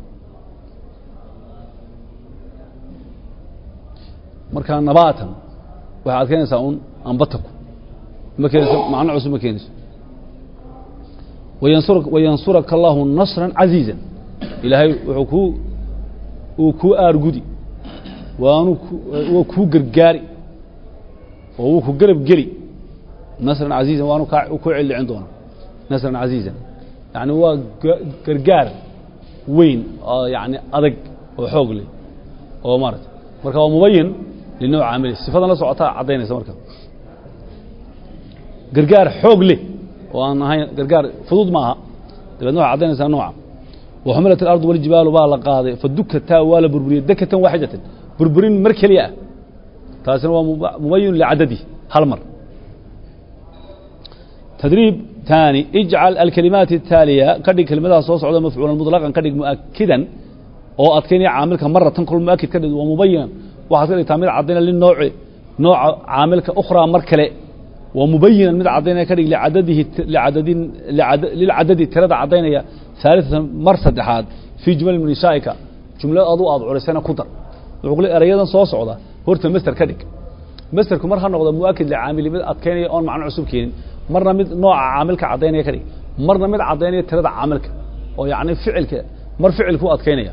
مركان نباتا waxaad keenaysaa un anbataku ma keenayso macna cusub ma keenayso wayansuruk wayansuraka Allahu nasran azizan ilaahay wuxuu ku uu ku aargudi waanu uu ku gargaari oo uu ku garab geli nasran azizan waanu ka ku cilcin doona nasran azizan yani waa gargaar weyn oo yani adag oo xoog leh oo maarta marka waa mubayyin لنوع عامل صفات لا سقطها عدينaysa marka gargaar xoog leh oo aan ahayn gargaar fudud maaha dabadna waxa cadaynaysa nooca وحملت الارض والجبال baa la qaaday fadukata wala burburiyay dakatan waahidatan burburin mar kaliya taasina waa mubayyin li'adadi hal mar تدريب ثاني اجعل الكلمات التالية كدي كلمتها soo socda mafcuulan mutlaqan kadhig muakkidan oo adkeynaya caamilka maratan kul muakkid kadhig waa mubayyan waxaad ka dhigtaa mid cadayna linooc nooc caamilka ukhra mar kale waa mubayyinan mid cadayna ka dhig li'adadihi li'adadin li'adadi tirada cadaynaya thalithan mar saddexaad fi jumal min shaa'ika jumla adu aad culisana ku dar wuxuu qolay erayadan soo socda horta master ka dhig masterku mar ha noqdo muakkid li caamil mid adkeynaya oo macna cusub keenin marna mid nooca caamilka cadaynaya ka dhig marna mid cadaynaya tirada caamilka oo yaani ficilka mar ficilku adkeynaya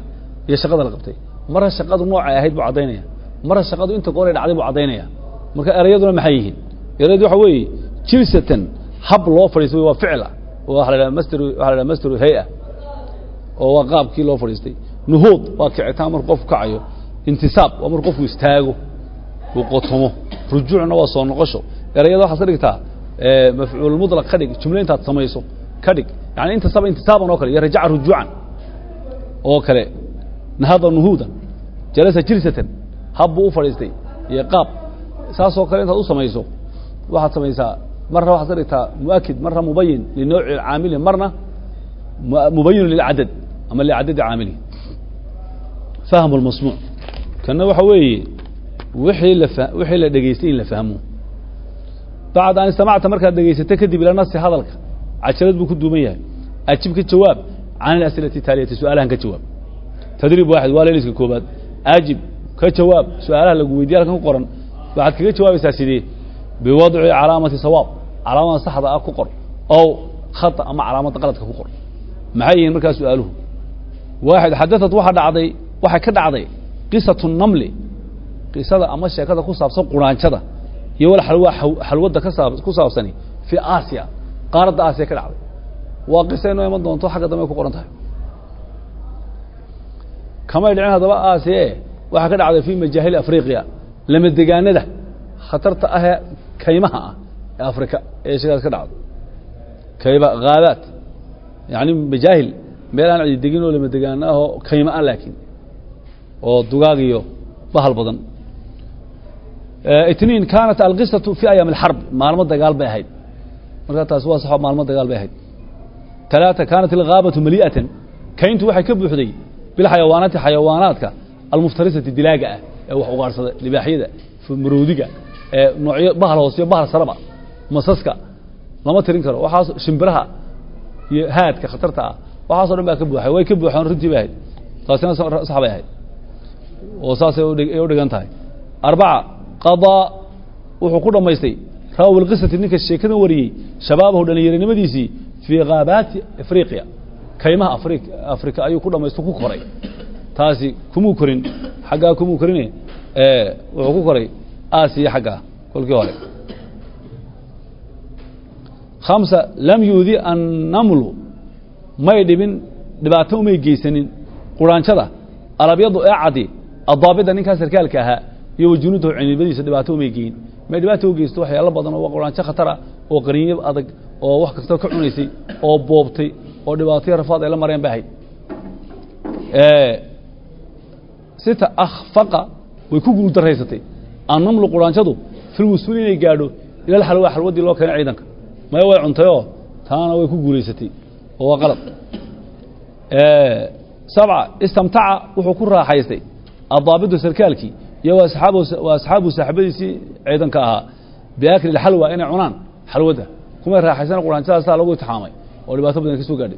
iyo shaqada la qabtay marra shaqadu noocay ahayd buu cadeynaya marra shaqadu inta goor ay dhacday buu cadeynaya marka erayaduna maxay yihiin erayadu waxa weeye jilsatan hab loo fariistay waa ficil ah waxa la master waxa la master hay'a oo waa qaabkii loo fariistay nuhuud waa kicitaan markuu qof kacayo intisaab waa markuu qofku istaago uu qotomo rujuucna waa soo noqosho erayada waxa sadhigtaa ee mafcuul mudlaq khadig jumla inta samayso khadig yani intisaab intisaaban oo kale yarjac rujuucan oo kale nahada nuhuudan jalasa jilsatan habbu u fariistay iyo qaab saas oo kale inta u samayso waxaad samaysaa marna waxaad sadhigtaa muakid marna mubayin li nooci aamil marna mubayin lil adad ama li adad aamili فهم المسموع كنا وحوي وحي لف وحي لدغيستين لفهمه بعد أن سمعت مركز دغيستك كدب إلى نص هذا لك عشرة بكون دومية أجيبك الجواب عن الأسئلة التالية سؤالها كجواب تدريب واحد ولا ليس كوبات أجيب كجواب سؤالها لقوي ديالك قرن بعد كده جواب أساسي بوضع علامة صواب علامة صح ذا أقر أو خطأ أما علامة غلط كقر معين مركز سؤاله واحد حدثت واحد عضي waxay ka dhacday qisatu namli qisada ama sheekada ku saabsan quraanjada iyo wal xalwa xalwada ka saabsan ku saabsani fi Aasiya qaarada Aasiya ka dhacday waa qisayno iman doonto xagga dambe ku qoran tahay kama dhicin hadaba Aasiya waxa ka dhacday fi majahil Afriqiya lama deegaanada khatarta ah kaymaha ah ee Afrika ee shaqada ka dhacday kayba qaadaad yani majahil meelaan cid degin oo lama deegaanaha kayma ah laakiin oo dugaagiyo bahal badan اثنين كانت القصة في أيام الحرب معلومات دجال بهاي مرة تسوى صحاب معلومات دجال بهاي ثلاثة كانت الغابة مليئة كينت واحد كبر حدي بالحيوانات حيواناتك المفترسة الدلاجة أو حوارص لباحية في مرودجة نوعية بحر وصية بحر سربا مصاصك لما ترين كرو وحاس شمبرها هاد كخطرتها وحاصل بقى كبر حي ويكبر حن ردي بهاي ثلاثين صحاب هاي وصاص يودجان أربعة قضاء وحقوق ما يستي راو القصة إنك الشيء كذا وري شبابه دنيا نمديسي في غابات إفريقيا كيما أفريق أفريقيا أيو كل ما يستوكو كوري تاسي كمو كورين حقا كمو كورين اه وحقوق كوري آسيا حقا كل كوري خمسة لم يؤذي أن نملو ما يدبن دبعتهم يجيسنين قرآن شذا الأبيض أعدي الضابط أنك سركال كها يوجنوده عن البديس دبعتهم يجين ما دبعتهم يجيستوا حيا الله بدنا وقرآن شخطرة وقريب أدق أو وحك استوكل عنيسي أو بوبتي أو دبعتي رفاض إلى مريم باهي اه ستة أخفق ويكون دريستي أن نملو قرآن شذو في الوصولين يجادوا إلى الحلوة حلوة دي الله كان عيدك ما يوعي عنتيوه تانا ويكون دريستي هو غلط اه سبعة استمتع وحكون راحيستي الضابط سركالكي يا أصحابه وأصحابه صاحبتي أيضا كها بأكل الحلوى أنا عنان حلوة ده كم راح يسنا القرآن شاء الله لو يتحامي واللي بتبدأ كسو قادي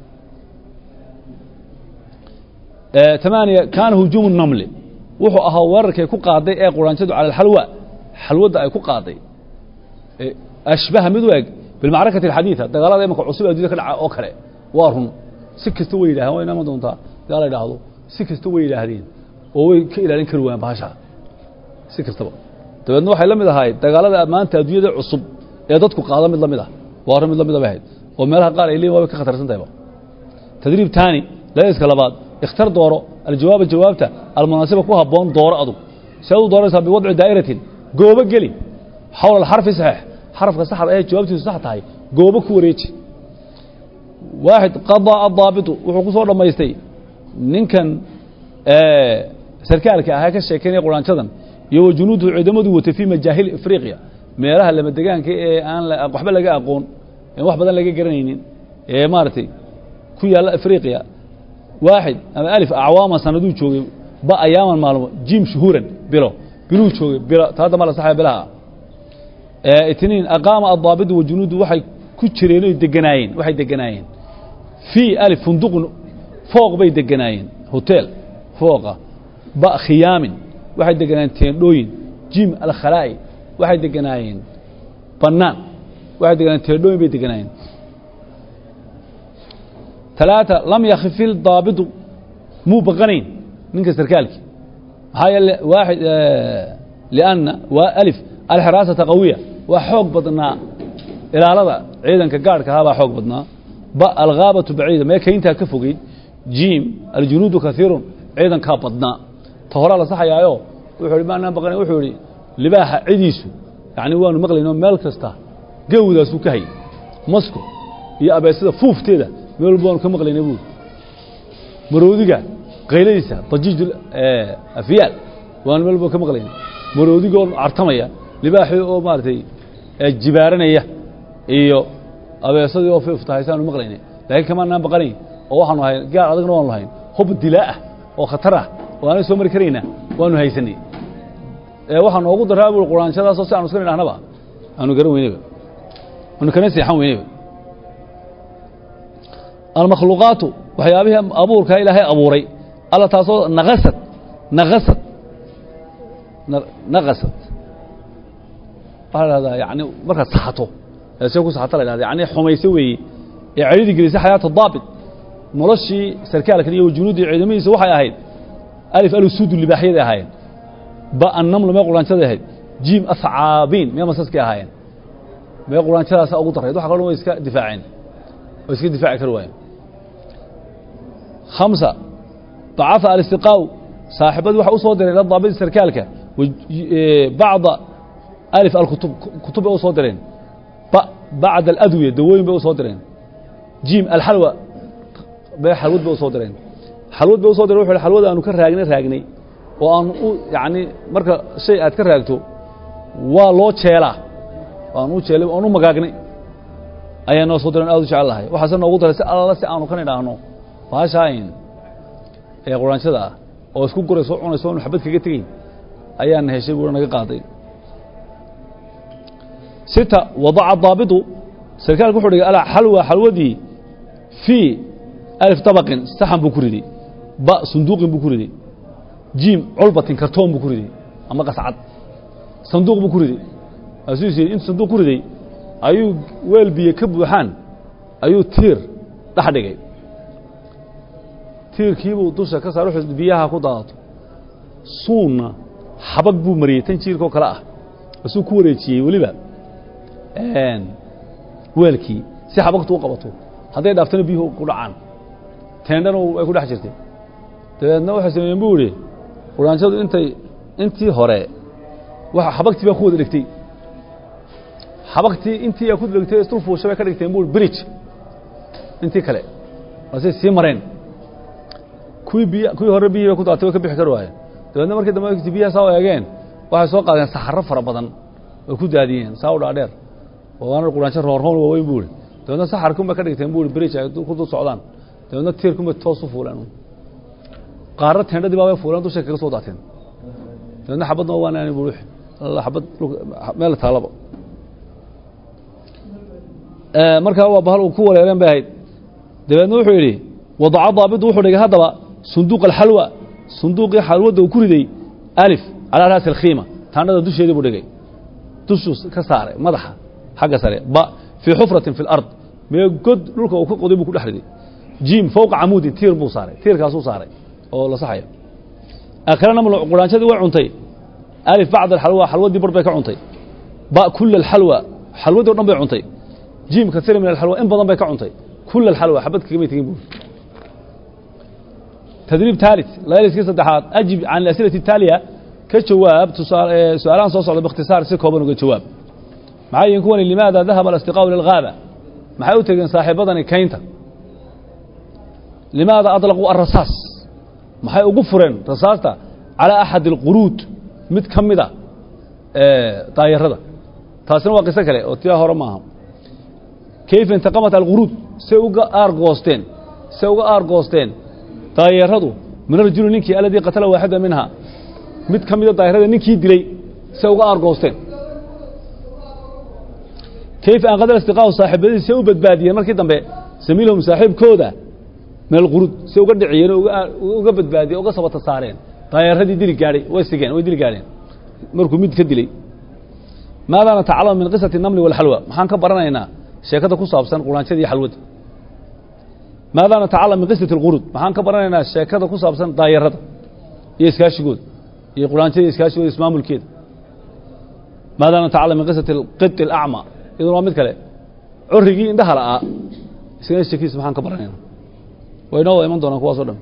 آه ثمانية كان هجوم النمل وحو أهور كي كو قاضي أي قرآن شدوا على الحلوى حلوة ده أي كو قاضي آه أشبه مدوج بالمعركة الحديثة ده قال ما كعصيب أديك الأوكرة وارهم سكستوي لها وين ما دونتها قال له هذا سكستوي لهذين oo ka ilaalin kar waan baasha si kastaba dabadna waxay la mid ahay dagaalada maanta adduunyada cusub ee dadku qaada mid la mid ah waa mid la mid ah baahid oo meelaha qaar ay leeyihiin waa ka khatarsan tahay tadriib taani la iska labaad ikhtar dooro aljawaab jawaabta almunaasiba ku haboon dooro adu sidoo dooraysa bi wadci daa'iratin gooba gali حول الحرف صحيح حرف صح ee jawaabtiisu sax tahay gooba ku wareeji واحد قضاء الضابط wuxuu ku soo dhameystay ninkan ee sarkaalka ah ka sheekeynay quraancadan iyo junuudu ciidamadu wata fi majahil Afriqiya meelaha lama deegaanka ee aan waxba laga aqoon in wax badan laga garanaynin ee maartay ku yaala Afriqiya واحد ama alif acwaama sanadu joogay ba ayaaman maalmo jim shuhuran bilo bilo joogay bilo taada ma la saxay bilaha ee itniin aqama ad-dabid wa junuudu waxay ku jireen deganaayeen waxay deganaayeen fi alif funduq fooq bay deganaayeen hotel فوقه باء خيام واحد دقناين تيندوين جيم الخلاي واحد دقناين بنان واحد دقناين تيندوين بي دقناين ثلاثة لم يخف الضابط مو بقنين منك سركالك هاي واحد آه لأن وألف الحراسة قوية وحوق بدنا إلى هذا عيدا كجارك هذا حوق بدنا باء الغابة بعيدة ما كينتها كفوقي جيم الجنود كثير عيدا كابدنا تهرى على صح يا يو وحولي ما نام بقنا وحولي لباح عديسو يعني وانو مغلي إنه مالكستا جودة سكهي مسكو يا أبي سيدا فوف تيدا ميول بون كمغلي نبود مروديكا قيليسا ضجيج الأفيال وانو ميول بون كمغلي مروديكا عرتمية لباحي أو مارتي الجبارنية إيو أبي سيدا وفوف تهيسان ومغليني لكن كمان نام بقني ووحنو هاي قاعد عدقنا وانو هاي حب الدلاء وخطره وأنا سومر كرينا وانو هيسني waxaan ugu daraabo quraanshada soo saan isku dhinaanaba aanu garan weynaba aanu kana seexan weynaba al makhluuqaatu waxyaabaha abuurka ilaahay abuuray alla taasoo naqasad naqasad naqasad hada yani marka saxato soo ku saxato la yiraahdo yani xumayso weey ee ciriidi gelisay xayaat daabit noloshii sarkaalka iyo junuudii ciidamadiisa waxay ahayd alif al-sud libaaxiyada ahayd ba annam lama quraan sadeehay jim as'aabin ma masaskii ahaayeen ma quraan sadaas ugu dareed waxa kale oo iska difaaceen oo iska difaaci kar waayeen khamsa ba'atha al-istiqaw saaxibadu waxa uu soo diray la daabid sarkaalka baad alif al-kutub kutub oo soo direen ba baad al-adwiya dawooyin bay soo direen jim al-halwa bay halwad bay soo direen halwad bay soo direen wuxuu halwada aanu ka raagnay raagnay وأن يعني مركا شيء أذكر رأيته والله شيلا وأنو شيلا وأنو مجاجني أي أنا صدرنا أود شاء الله وحسن نقول ترى الله سأنو كنا نحنو فهاشين يا قرآن شذا أو سكوب قرص وعنا سوون حبت كجتين أي أن هالشيء قرنا قاضي ستة وضع الضابط سركال كحول على حلوة حلوة دي في ألف طبق استحم بكردي باء صندوق بكردي جيم علبة كرتون بكردي أما قصعد صندوق بكردي أسوسي إنت صندوق كردي أيو ويل بيكب وحان أيو تير لحدقي تير كيبو دوشا كسر روح بيها كودات صونا حبق بو مريتين تير كو كلا أسو كوريتي ولبا إن ويلكي سي حبق تو قبطو هذا دافتن بيه قرعان تندن ويكون حجرتي تندن وحسين بوري quraanshadu intay intii hore waxa xabagtii ba ku wada dhigtay xabagtii intii ay ku dhigtay istul fuushay ka dhigtay buur bridge intii kale wasay si mareen kuwi biya kuwi hore biya ku daatay ka bixi karo waay dadna markii dambe biya soo eegeen waxa soo qaadeen saxaro fara badan oo ku daadiyeen saa u dhaadheer oo aan quraansho roorhoon weyn buur dadna saxarku ma ka dhigtay buur bridge ay ku socdaan dadna tiirku ma toos u fuulaan قارة هنا دي بابا فلان دوشة كذا صوت عتين لأن حبضنا وانا يعني بروح الله حبض ماله طالب آه مركب هو بهال وقوة الإعلام بعيد ده نروح يلي وضع ضابط وحول هذا بقى صندوق الحلوى صندوق الحلوى ده وكل دي ألف على رأس الخيمة ثانا ده دوشة دي بودي دوشوس كسارة مضحة حاجة سارة بقى في حفرة في الأرض بيجد لوك وكل قضيب كل أحد دي جيم فوق عمودي تير بو صاري تير كاسو صاري oo la saxayo akhirana mal quraanshadu way cuntay alif ba'd al-halwa halwadi barbay ka cuntay ba kull al-halwa halwadi oo dhan bay cuntay jim kathir min al-halwa in badan bay ka cuntay kull al-halwa xabadka kamay tagin buu tadriib thalith la yaliskii saddexaad ajib aan al-as'ilati al-taliya ka jawaab su'aalan soo socda biikhtisaar si kooban uga jawaab maxay kuwan limaada dhahaba al-istiqaw lil-ghaba maxay u tageen saaxiibadani kaynta limaada adlaqu ar-rasas maxay ugu fureen rasaasta ala ahad alqurud mid kamida ee taayirada taasina waa qiso kale oo tiya hore maaha kayf intaqamat alqurud say uga argoosteen say uga argoosteen taayiradu min rajul ninkii alladii qatala waahida minha mid kamida taayirada ninkii dilay say uga argoosteen kayf an qadar istiqaw saaxibadii say u badbaadiyeen markii dambe samiilhum saaxiibkooda من القرود سوق الدعيين وقبض بادي وقصبت الصارين طاير هذه ديل قاري ويسجن ويديل قارين مركو ميد كدلي ماذا نتعلم من قصة النمل والحلوى محن كبرنا هنا شيكته كوسابسن قران شدي حلوة ماذا نتعلم من قصة القرود محن كبرنا هنا شيكته كوسابسن طاير هذا يسكاشجود يقولان شيء يسكاشجود اسمه الكيد ماذا نتعلم من قصة القط الأعمى إذا ما مثله عرقي إن دخل آ سينش كيس سبحان كبرنا وينو إيمان دونا كواصلهم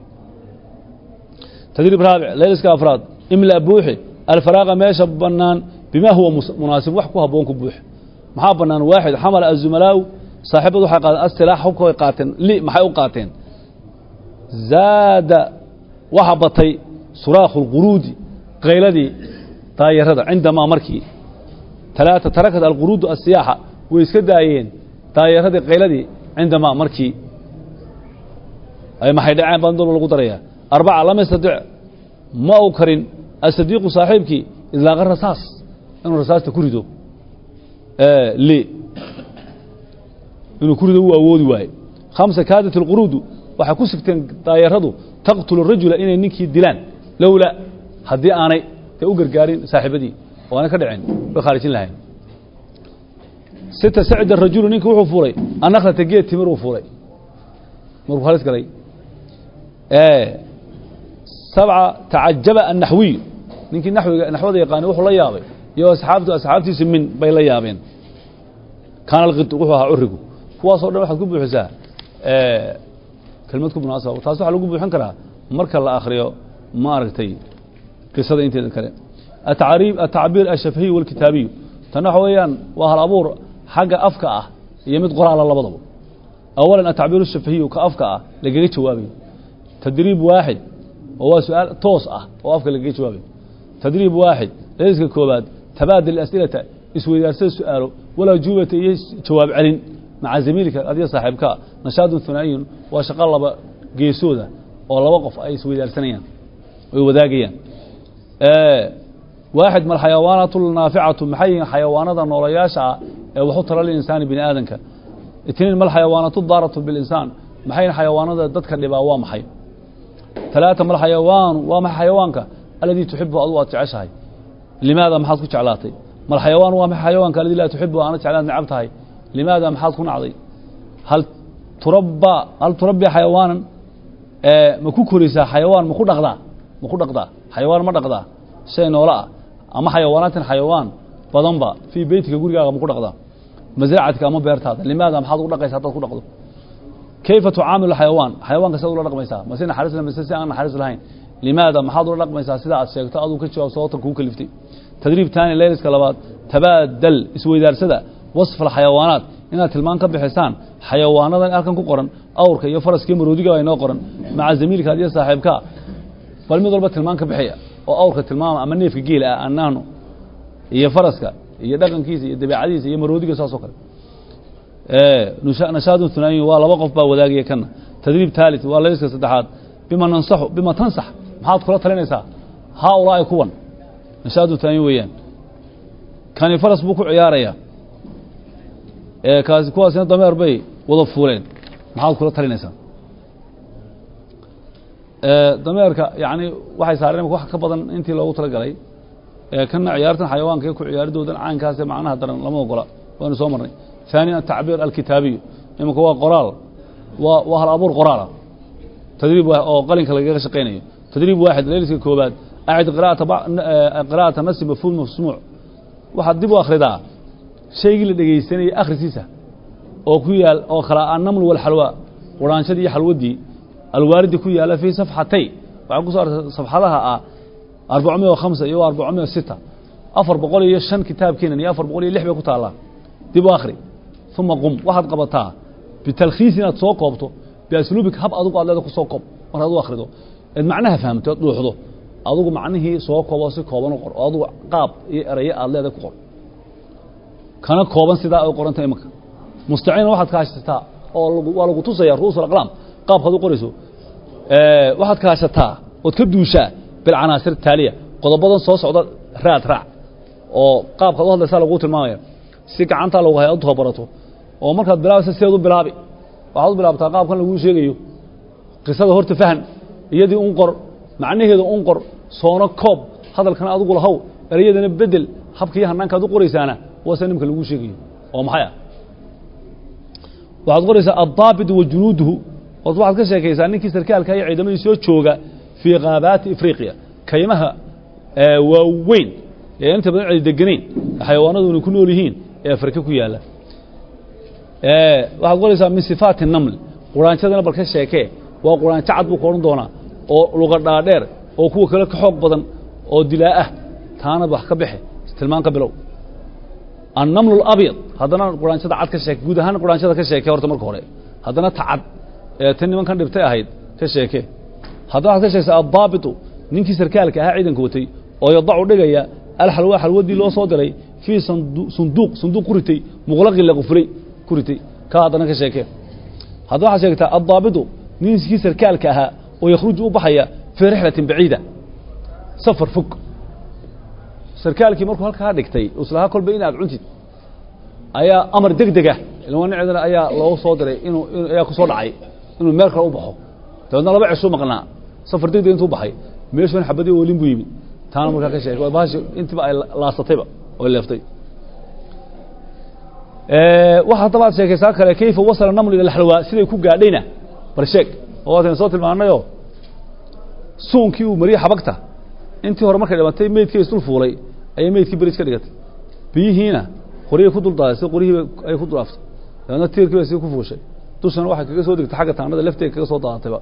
تدريب رابع ليس كأفراد إملا بوحي الفراغ ما يشبنان بما هو مناسب وحكوها بونك بوح محابنان واحد حمل الزملاء صاحبه حق السلاح حكوا قاتن لي ما حيو قاتن زاد وحبطي صراخ القرود قيلدي طايرة عندما مركي ثلاثة تركت القرود السياحة ويسكدايين طايرة قيلدي عندما مركي أي ما حيدعين بندر القطرية أربعة لم يستطع ما أكرن الصديق صاحبك إذا غير رصاص إنه رصاص تكرده آه ليه إنه كرده هو أود واي خمسة كادت القرود وحكوسكتين طايرته تقتل الرجل إن إنك دلان لولا هدي أنا تأجر جارين صاحبتي وأنا كدعين بخارجين لهين ستة سعد الرجل إنك وحو فوري أنا أخذت تجيت تمر وفوري مر خالص قلي آه سبعة تعجب النحوي نينك النحو نحو ذي يقان وحو لا يابي يا أصحابته أصحابتي سمين بين لا يابين كان الغد وحوها عرقوا هو صار واحد كوب بحساه آه كلمتكم مناسبة وتصح على كوب بحنكرها مركز الآخرية ما أركتي قصة أنت الكلام التعريب التعبير الشفهي والكتابي تنحويا وهالأبور حاجة أفكأة يمد قرآن على الله بضبط أولا التعبير الشفهي كأفكأة لقيت جوابي تدريب واحد هو سؤال توصأة وأفكأ لقيت جوابي تدريب واحد ليس كوباد تبادل الأسئلة اسوي أرسل سؤاله ولا جوبة جواب علن مع زميلك هذه صاحبك نشاط ثنائي وشغال قيسودة والله وقف أي سوي أرسنيا وذاقيا آه واحد من الحيوانات النافعة محي حيوانات النورياشة وحط للإنسان بني آدمك اثنين من الحيوانات الضارة بالإنسان محي حيوانات ضدك اللي محي ثلاثة من الحيوان وما حيوانك الذي تحبه أضواء تعيشها لماذا ما حظك علاتي ما الحيوان وما حيوانك الذي لا تحبه أنا تعلان نعبتها لماذا ما حظك عضي هل تربى هل تربي حيوانا آه مكوكوريسا حيوان مكو دقدا مكو دقدا حيوان ما دقدا شيء نولا أما حيوانات حيوان بدنبا في بيتك غوريغا مكو دقدا مزرعتك أما بيرتاada لماذا ما حظك دقيسا تد ku dhaqdo كيف تعامل الحيوان حيوان كسر ولا رقميسا مثلا حارس لما سي أنا حارس لهين لماذا ما حاضر رقميسا سida aad sheegto aduu ka jawaab sababta ku kaliftay تدريب ثاني ليلس كلابات تبادل اسوي دارسدا وصف الحيوانات إن تلمان كبحسان حيوانات أركن كقرن أورك يا فرس كم روديجا وينو قرن مع زميلك هذه صاحبك فالمضربة تلمان كبحية أو أورك تلمان أمني في جيل أنانو يا فرسك يا دقن كيسي يا دبي عديس يا مروديجا ساسوكر إيه نشاء نشاد ثنائي ولا وقف با ولاقي كنا تدريب ثالث ولا ليس سدحات بما ننصح بما تنصح محاط كرة تلينيسا هؤلاء كون نشاد ثاني ويان كان فرس بوكو عياريا ee kaas kuwaasina dameer bay wada fuuleen maxaad kula talinaysaa ee dameerka yaani waxay saareen wax ka badan intii loogu tala galay ee kana ciyaartan xayawaanka ku ciyaaridoodan caankaas macnaha daran lama ogola waanu soo marnay ثانيا التعبير الكتابي imka waa qoraal waa waa hal abuur qoraala tadriib oo qalinka laga shaqeynayo tadriib واحد leeliska koobaad أعد قراءة قراءة نص مفهوم مسموع واحد دبوا أخردا شيء اللي دقيسني آخر سيسة أو كويال أو خلاء النمل والحلوى ورانشدي حلودي الوارد كويال في صفحتين وعقو صار صفحة لها أربعمائة وخمسة يو أربعمائة وستة أفر بقولي يشن كتاب كينن يأفر بقولي لحبة كتالا دبوا آخري ثم قم واحد قبطها بتلخيصنا تسوقبته بأسلوبك هب أدوك على ذلك تسوقب ورادو أخرده معناها فهمت روحه adugu macnihii soo koobo si kooban u qor adugu qaab iyo eray aad leedahay ku qor kana kooban sida ay qorantay imka mustaciin waxaad ka haysataa oo waa lagu tusaya ruusul aqlam qaabka aad u qorayso ee waxaad ka haysataa oo ka duushaa bil canaasir taaliya qodobadan soo socda raad raac oo qaabka aad u hadlaysaa lagu tilmaamayo si gacanta lagu hayo aad barato oo markaad bilaabayso sideedu bilaabi waxaad u bilaabtaa qaabkan lagu sheegayo qisada horta fahan iyadii un qor macnaheedu un qor soono koob hadalkan adigu lahaw erayadana bedel habkii hanaanka aad u qoraysaana waa sanimka lagu sheegayo oo maxay ah waxaad qoraysaa ad-daabit wa junuuduhu waxaad ka sheekaysaa ninkii sarkaalka ay ciidamada soo jooga في غابات إفريقيا كيمها ووين يعني أنت بدأ الدجنين حيوانات ونكونوا لهين أفريقيا كيالا وأقول إذا من صفات النمل قرآن شدنا بركة شيكة وقرآن تعد بقرن دونا أو لغة دار أو كوا كلا كحق بدن أو دلاءه ثانا بحكة بحه استلمان قبله النمل الأبيض هذا القرآن شد عاد كشيك جود هان القرآن شد كشيك ورت مركوري هذا تعد تني من كان دبته هيد كشيك هذا هذا شيء الضابط نينكي سركالك ها عيدن كوتي oo yadacu dhigaya alxalwa xalwadii loo soo diray fi sanduuq sanduuq kuritay muqlaqi la qufray kuritay ka hadana ka sheekay hada waxa sheegta adaabidu ninkii sarkaalka aha oo yakhruj u baxaya fi rihlatin baciida safar fog sarkaalkii markuu halka dhigtay uslaha kolba inaad cuntid ayaa amar degdega ilaa nicdana ayaa loo soo diray inuu ayaa ku soo dhacay inuu meel kale u baxo dadna laba cisho maqnaa safar degdeg intuu baxay meeshan xabadii oo limbu yimid تانا مركا كشيء باش انت بقى لاصتيبا ولا لفتي ايه waxa tabaad sheekaysaa kale kayfa wasala naml ila alhalwa sidii ku gaadhayna barsheeg oo aan soo tilmaanayo suunkii uu mariyo xabagta intii hore markay dhimatay meedkii istul fuulay ay meedkii baris ka dhigatay biyihiina qoriyo ku dul daasay qoriyo ay ku dulaaftay laana tiirkii way ku fuushay tusana waxa kaga soo digtay xagga taanada lafteed kaga soo daatayba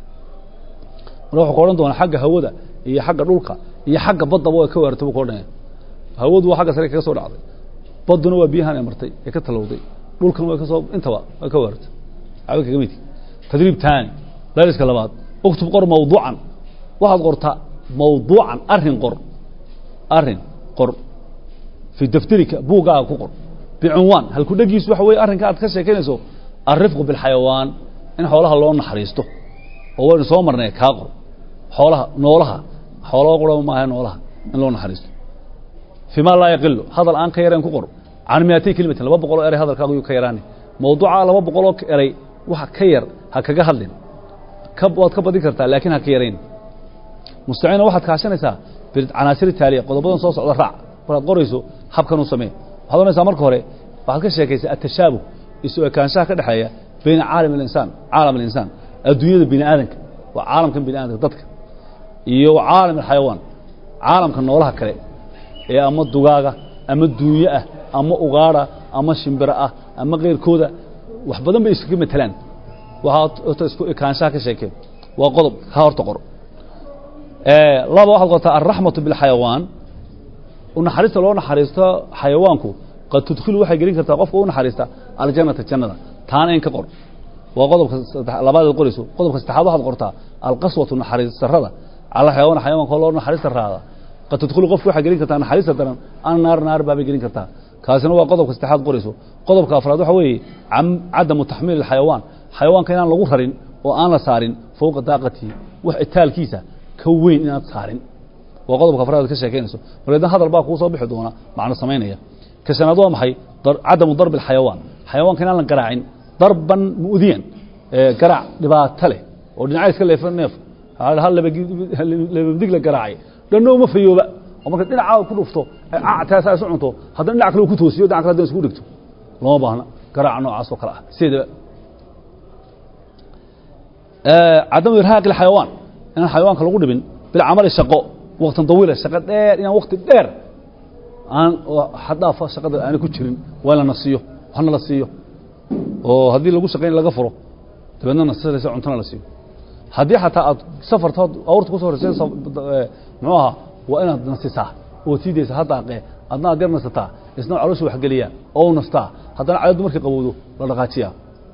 ruux qoran doona xagga hawada iyo xagga dhulka iyo xagga badda way ka weerartay ku dhanay hawadu waa xagga sare kaga soo dhacday badduna waa biyahan ay martay ee ka talowday dhulkan way ka soo intaba way ka weerartay abaka gamid tadriib taan dariska labaad uktub qor mawduucan waxaad qortaa mawduucan arrin qor arrin qor fi daftarika buugaa ku qor bi'unwan hal ku dhagiis waxa way arrinka aad ka sheekeynayso arifqu bil xayawaan in xoolaha loo naxariisto oo waan soo marnay ka qor xoolaha noolaha xoolaha qoro ma aha noolaha in loo naxariisto fima la yaqil hadal aan ka yareen ku qor aan miyaatay kalimat laba boqol eray hadalkaagu ka yaraani mawduuca laba boqol eray waxa ka yar ha kaga hadlin ka bood ka badin kartaa laakiin ha ka yareen mustaciina waxaad kaashanaysaa bil canaasir taaliya qodobadan soo socda raac walaad qorayso habkan u sameey waxaad oranaysaa marka hore waxaad ka sheekaysaa at-tashaabuh isu ekaanshaha ka dhaxeeya bayna caalam al-insaan caalam al-insaan adduunyada bini aadanka waa caalamkan bini aadanka dadka iyo caalam al-xayawaan caalamka noolaha kale ee ama dugaaga ama duunya ah ama ugaara ama shimbira ah ama qeyrkooda wax badan bay isku matalaan waxa isku ekaanshaha ka sheekay waa qodob ka horta qor ee laba waxa qorta ar-rahmatu bil xayawaan una xariista loo naxariisto xayawaanku qad tudkhilu waxay gelin kartaa qofka uu naxariista al-jannata jannada taana in ka qor waa qodobka labaad ee qoriso qodobka saddexaad waxaad qortaa al-qaswatu naxariis sarrada ala xayawaan xayawaanka loo naxariista raada qad tudkhilu qofka waxay gelin kartaa naxariista daran aan naar naar baa gelin kartaa kaasina waa qodobka saddexaad qoriso qodobka afraad waxa weeye cadamu taxmiil al-xayawaan xayawaanka inaan lagu rarin oo aan la saarin fooqa daaqati wax itaalkiisa ka weyn inaad saarin waa qodobka afraad ka sheekeynayso markaad hadal baa ku soo bixi doona macna sameynaya ka sanad waa maxay cadamu darb al-xayawaan xayawaanka inaan la garaacin darban mu'diyan ee garaac dhibaato leh oo dhinaca iska leefan neef hal hal laba dig la garaacay dhanno ma fayooba oo marka dhinaca ku dhufto aactaas ay soconto haddana dhinac kale ku toosiyo dhinac kale isku dhigto lama baahna garaac noocaas oo kale ah sida ee cadamu irhaaq al-xayawaan in xayawaanka lagu dhibin bil amal shaqo waqtan طويل shaqo dheer in waqti dheer aan hadaa fa shaqada aan ku jirin wala nasiyo waxna la siiyo oo hadii lagu shaqeyn laga furo tabadna nasiyo cuntana la siiyo hadii xataa aad safartood awrta ku soo horeysay nooha waa inaad nasisaa oo tiidaysa hadaa qee adna aad nasataa isna caloosha wax galiya oo nastaa hadana cayadu markii qabowdo la dhaqaajiya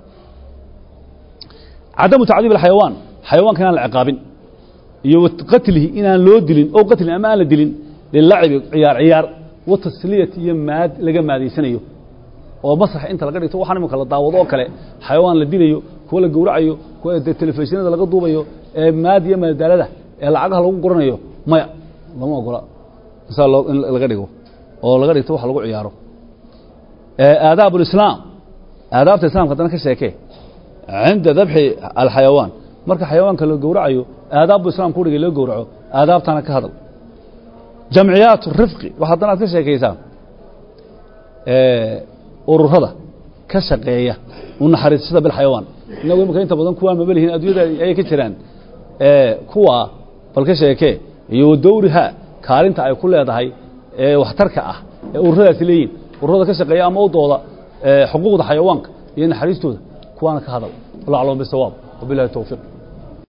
عدم تعذيب الحيوان حيوان كان العقابين iyo qatlihi inaan loo dilin oo qatli ama aan la dilin lilacib ciyaar ciyaar wa tasliyat iyo maad laga maadeysanayo oo masrax inta laga dhigto waxaan imka la daawado oo kale xayawaan la dilayo kuwa la gowracayo kuwa telefishinada laga duubayo ee maad iyo madalada ee lacagaha lagu qoranayo maya lama ogola misal laga dhigo oo laga dhigto wax lagu ciyaaro ee aadaabul islaam aadaabta islaamka dadka ka sheekay عند ذبح الحيوان marka xayawaanka la gowracayo aadaab islaam ku dhigay la gowraco aadaabtana ka hadal jamciyaat rifqi waxa dana ka sheekaysaa ee ururada ka shaqeeya una xariisada bil xayawaan inagu imka inta badan kuwa ma balihiin adduunyada ay ka jiraan ee kuwa bal ka sheekee iyo dowriha kaalinta ay ku leedahay ee waxtarka ah ee ururadaasi leeyihiin ururada ka shaqeeya ama u dooda xuquuqda xayawaanka iyo naxariistooda kuwaana ka hadal wallahu a'lam bisawaab wabillahi tawfiiq